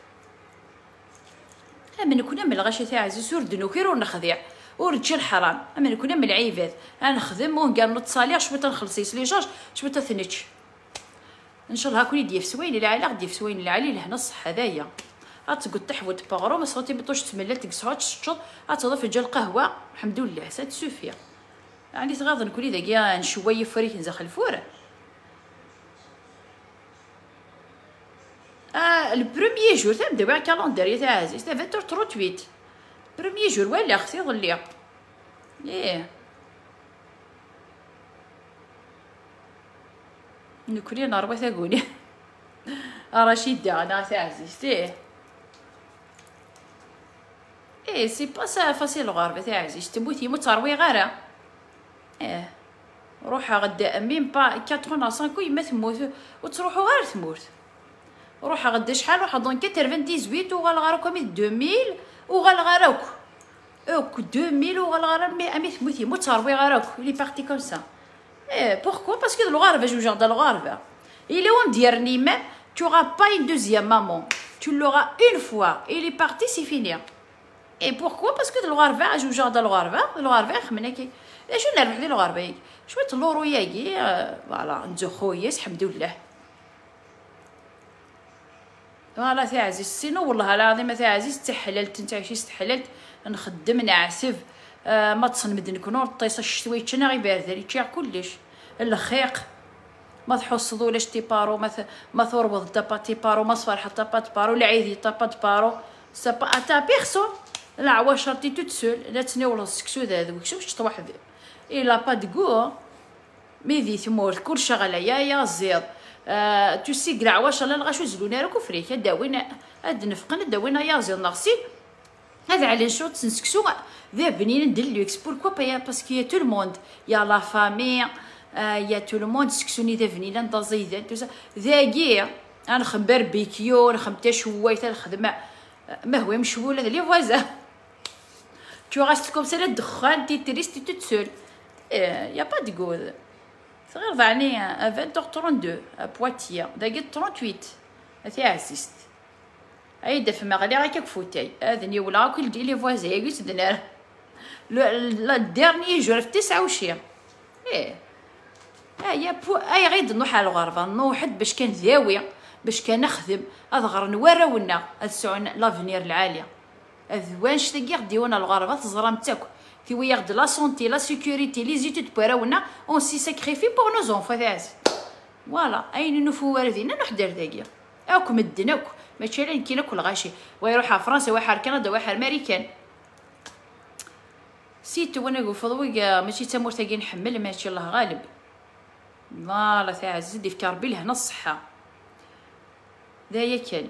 اما نكون من الغاشي تاع عزيز وردنو كيرو نخضيع ورجال حرام اما نكون من العيبات انا نخدم ونقال نتصالير شبت نخلصيس لي جاج شبت ثنتش ان شاء الله هاكوني ديف سوين العلا غديف سوين العلي لهنا الصح هذايا غتقول تحوت باغرو ما صوتي بطوش تملل تكسعات تشط غتضيف جا القهوه الحمد لله سات سوفيا يعني تغاض نكوني داكيا نشوي فريك نزخل الفور اه البروميي جور تنبداو على الكالندري تاع عزيز تاع عشرة ثمانية وثلاثين بروميي جور ولا اختي ظلي ايه نكوني ناربا ثاقوني رشيد انا تاع عزيز ايه ايه سي با سا فاسيل الغربه تاع عزيز تموتي موت تروي غيره ايه روحها غدا ميم با ثمانين خمسة يما تموت وتروحوا غير تموت روحها غدا شحال روحها دونك تسعطاش وغالغاروك مي ألفين وغالغاروك اوك ألفين وغالغاروك مي امي تموتي موت تروي غاروك لي بارتي كوم سا Eh, pourquoi? Parce que le Gharba, je joue dans le Gharba. Il est en dernier, mais tu n'auras pas une deuxième maman. Tu l'auras une fois. Il est parti, c'est fini. Et pourquoi? Parce que le Gharba, je joue dans le Gharba. Le Gharba, je ne sais pas si le Gharba. Je vais te l'envoyer. Voilà, نزخوية الحمد لله. Voilà, c'est عزيز. Sinon, والله العظيم c'est عزيز تحللت انت عايشي استحللت نخدم نعسف. آه ما تصنمد نكونو طيصه الشتوي تشنا غير بارده لي تشيع كلش الخيق ما تحصدو لاش تي بارو ما ما تربط طابا تي بارو ما صفر حتى با بارو لا عيدي طابا بارو سا با تا بيرسون لا عواشرتي توت سول لا تناول السكسو هذا شوف شت واحد الا با دغو ميدي ثمور كل شغله يا يا زير آه تو سي كاع واش لا غاشو زلونا راكو فريك داوينا هاد نفقنا داوينا يا زير نغسي هذا على شو تنسكسو ذا بنين دلوكس بوركوا با باسكو يا تو الموند يا لا فامي يا تو الموند سكسوني ذا بنين ندا زيدان تو ذا كي انا خمبر بيكيو نخم تا شويه نخدم ما هو مشغول هذا لي فوازا تو غاست كوم سا الدخان تي تريستي تو تسول يا با دغو صغير ضعني عشرة ثلاثة وثلاثين بواتيا داكي ثمانية وثلاثين هذه عزيزت ايدا فما غالي غاكاك فوتاي هذا ولا كل دي لي فوازا يقول دنا لا ديرني جور في تسعة وعشرين ايه ايا بو اي غيد نروح على الغربه نوحد باش كان ذاوي باش كان نخدم اظهر نوراونا السعون لافنير العاليه اذوانش تاكي غديونا الغربه تزرام تاكو كي وياخد لا سونتي لا سيكوريتي لي زيتود بوراونا اون سي ساكريفي بور نو زونفو تاعز فوالا اين نفو واردينا نحضر ذاكيا اكو مدناكو ماشي لين كاين كل غاشي ويروح فرنسا واحد كندا واحد امريكان سيتو وانا نقول فضوي ماشي تمور تاقي نحمل ماشي الله غالب فوالا تاع عزيز دي في كاربي لهنا الصحه دايا كان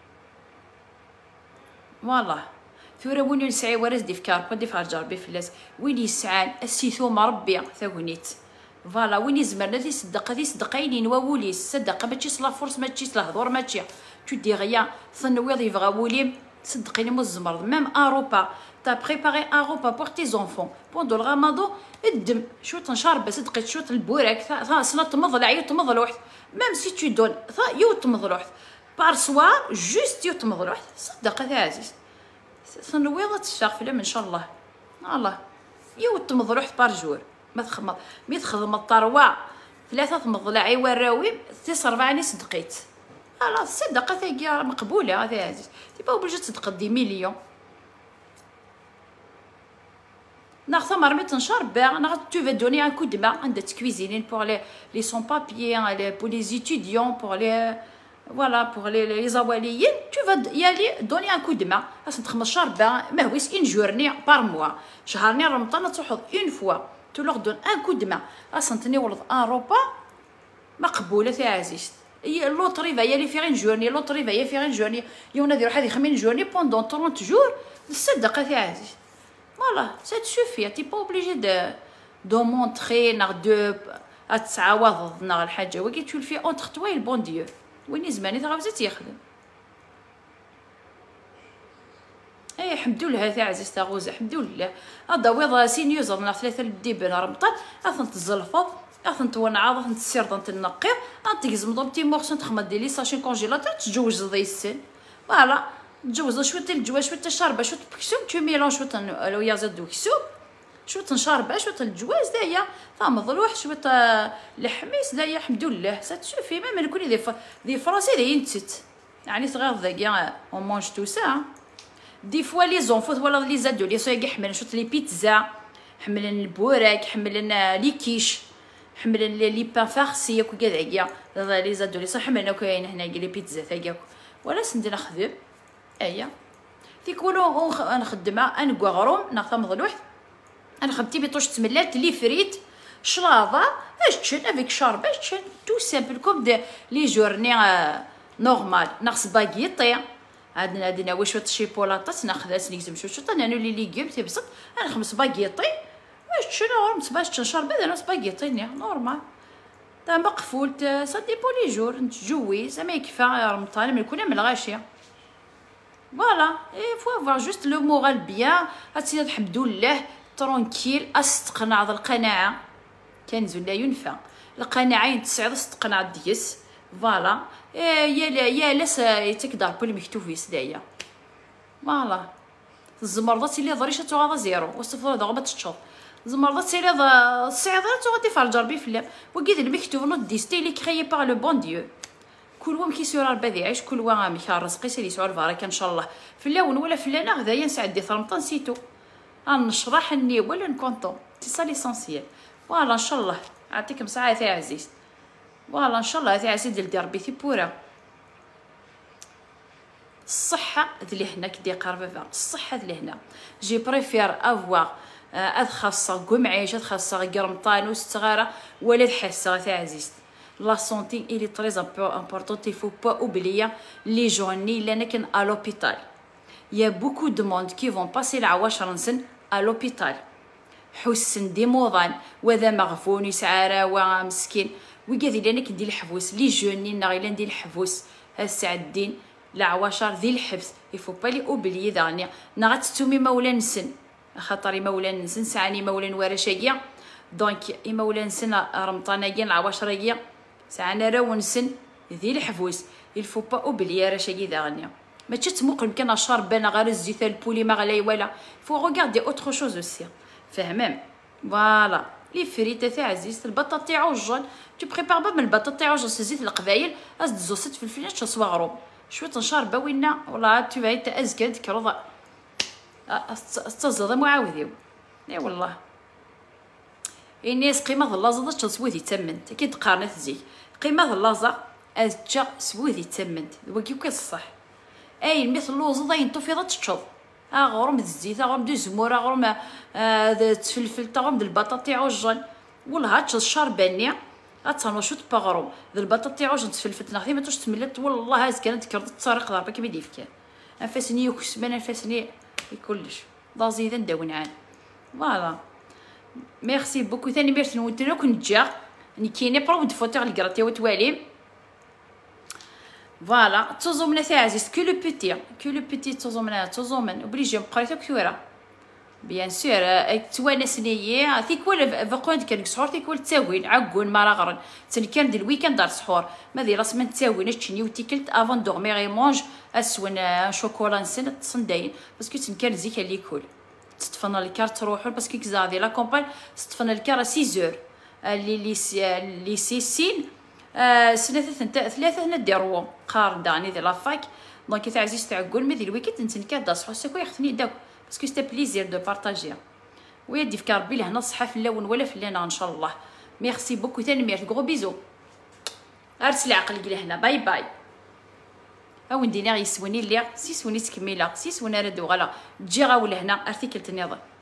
والله ثورة وين نسعي ورز دي في كاربي دي في الجربي فلاس وين يسعان السيثو مربي ثاونيت فوالا وين يزمرنا دي صدقه دي صدقيني نواوليس صدقه ماشي صلا فرص ماشي صلا هضور ماشي تو دي غيا ثنويض يبغى وليم صدقيني مو الزمرد ميم اوروبا تا بريباري اوروبا بور تي زونفون بوندو الغامادو الدم شو تنشرب صدقي شو البوراك ثا سنا تمض العيو تمض لوحد ميم سي تو دون ثا يو تمض لوحد بار سوار جوست يو تمض لوحد صدق يا عزيز ثنويضة تشتغل ان شاء الله الله يو تمض لوحد بار جور ما تخمض مي تخدم الطروع ثلاثة تمض العي وراوي تسع ربعني صدقيت لا الصدقة ثاقي مقبولة هذا يا عزيز تي با اوبليجي تصدق دي مليون ناغ ثمر مي تنشرب ناغ تو فا دوني ان كو دو ما عندها تكويزينين بور لي لي سون بابيي بور لي زيتيديون بور لي فوالا بور لي لي زواليين تو فا يالي دوني ان كو دو ما اصلا تخمس شربة ماهويس ان جورني بار موا شهرني رمضان تروحوا اون فوا تو لوغ دون ان كو دو ما اصلا تنولد ان روبا مقبولة يا عزيز لوطري فايا لي فيغ ان جورني لوطري فايا فيغ ان جورني يونا ديرو هذه خمين جورني بوندون ثلاثين جور الصدقة يا عزيز فوالا سا تسوفي تي با اوبليجي دو دو مونطخي ناغ دو اتعاوض ناغ الحاجه وكي تولفي اونتر توا البون ديو وين زماني تغاوزا تيخدم اي الحمد لله تاع عزيز تاع غوزه الحمد لله هذا ويض سينيوز ناغ ثلاثه الديبان رمضان اثن تزلفض اثن تونعاض اثن تسير تنقي انتيزم ضبطي مورسون تخمد دي لي ساشي كونجيلاتور تجوز ضي السن فوالا تجوز شويه الجوا شويه الشربه شويه البكسوم تو ميلون شويه الويا زاد دوكسوم شويه الشربه شويه الجواز دايا ثم ضلوح شويه الحميس دايا الحمد لله ساتسوفي ميم نكون دي دي فرنسي دايا نتت يعني صغير دايا اون مونج تو سا دي فوا لي زونفوت ولا لي زادو لي صايق حمل شويه لي بيتزا حملن البوراك حملن لي كيش حملن لي بان فارسي وكذا لي زادو لي صح حملنا كاين هنا لي بيتزا ثاقا ولا سندي نخدم ايا تيكولو نخدمها ان كواغروم ناخذ مضلوح انا خدمتي بيطوش تملات لي فريت شلاضه اش تشن افيك شارب اش تشن تو سامبل كوم دي لي جورني نورمال ناخذ باغيطي عندنا عندنا واش شويه شيبولاطات ناخذها سنيكزم شويه شويه انا لي ليغوم تيبسط انا خمس باغيطي اش تشن نورمال باش تنشرب انا باغيطي نورمال تا مقفول سا ديبو لي جور نتجوي زعما يكفى رمضان ملي من الغاشيه فوالا il faut avoir juste le moral bien هاتي الحمد لله ترونكيل استقنع ذا القناعه كنز ولا ينفع القناعه تسعد استقنع ديس فوالا يا يا لاس تقدر بولي مكتوب في سدايا فوالا الزمرضات اللي ضريشه تغاضى زيرو وصفر ضغبه تشوط زمرضات اللي الصعيدات تغادي فرجر بي فلام وكيد المكتوب نوت ديستي اللي كريي باغ لو بون ديو كل وام كيسير ربي يعيش كل وام ميخا رزقي سيري سؤال البركه ان شاء الله في اللون ولا في اللنا غدايا نسعدي ثرمطان سيتو غنشرح اني ولا نكونطون سي سا ليسونسيال فوالا ان شاء الله يعطيكم صحه يا عزيز فوالا ان شاء الله يا عزيز ديال ربي تيبورا الصحه ذلي هنا كدي قربه الصحه ذلي هنا جي بريفير افوار اذ خاصه قمعيش خاصه قرمطان وستغاره ولا تحسه يا عزيز la santé elle est très importante il faut pas oublier les journées là نكن à l'hôpital il y a beaucoup de monde qui vont passer العواشر سن à l'hôpital حسن دي موضان وذا مغفون يسعاره ومسكين وكذا لنا كندير الحبوس لي جوني نغيلا ندير الحبوس هسا الدين العواشر ذي الحبس il faut pas les oublier دغني نغات تومي مولا نسن خاطري مولا نسن سعني مولا ورشاقيا دونك مولا نسن رمضاناقيا العواشرقيا ساعنا راون سن ذي الحفوس الفو با اوبليي راه شاكي داغنيا ما تشت موقن كان شارب انا غير الزيت البولي ما غلاي ولا فو ريغاردي اوتر شوز اوسي فهمام فوالا لي فريت تاع عزيز البطاطا عوجل تو بريبار باب من البطاطا عوجل زيت القبايل از دزوست في الفلفل تصوغرو شويه تنشرب وينا والله تو بايت ازكى دكرو استزاد معاوديو اي والله الناس قيمه اللازه تصويتي تمنت اكيد قارنت زيك قيمه اللازه ازجا سويتي تمنت وكيف الصح اي مثل اللوز ضاين طفيضه تشوض اغرم الزيت اغرم دو زمور اغرم تفلفل تغرم البطاطا عوجل والله هاتش الشرباني غتنو شوت باغروم ذا البطاطا عوجل تفلفل ناخذ ما توش تملت والله هاز كانت كرد الطريق ضربه كيما ديف كان انفاسني يكسبان انفاسني كلش ضازيدا نداونعان فوالا ميرسي بوكو ثاني ميرسي نوتلو كنت جا ني كاينه بروب دو فوتور الكراتي وتوالي فوالا توزومنا تاع عزيز كو لو بيتي كو لو بيتي توزومنا توزومن اوبليجي بقريتو كثيره بيان سور توانس نيي تيكول فقوند كان سحور تيكول تاوين عقون مراغرن تن كان دي الويكاند دار سحور ما دي راس من تاوين تشني وتيكلت افون دورمير اي مونج اسون شوكولا نسن تصندين باسكو تن كان زيك اللي يكول تطفنا الكار تروحوا باسكو كزادي لا كومباج تطفنا الكار ستة اور اللي لي لي سي سين سنه ثلاثه نديرو قار داني دي لافاك دونك تاع عزيز تاع عقول ما دي الويكاند نتن كان دار سحور سكو يختني داك باسكو ستا بليزير دو بارطاجي ويدي فكار ربي لهنا الصحه في اللون ولا في اللينا ان شاء الله. ميرسي بوكو تاني ميرت غرو بيزو ارسل عقلك لهنا باي باي. او ندينا يسوني اللي سي سوني تكميله سي سوني راه دوغلا تجي غاول هنا ارتيكل تنيض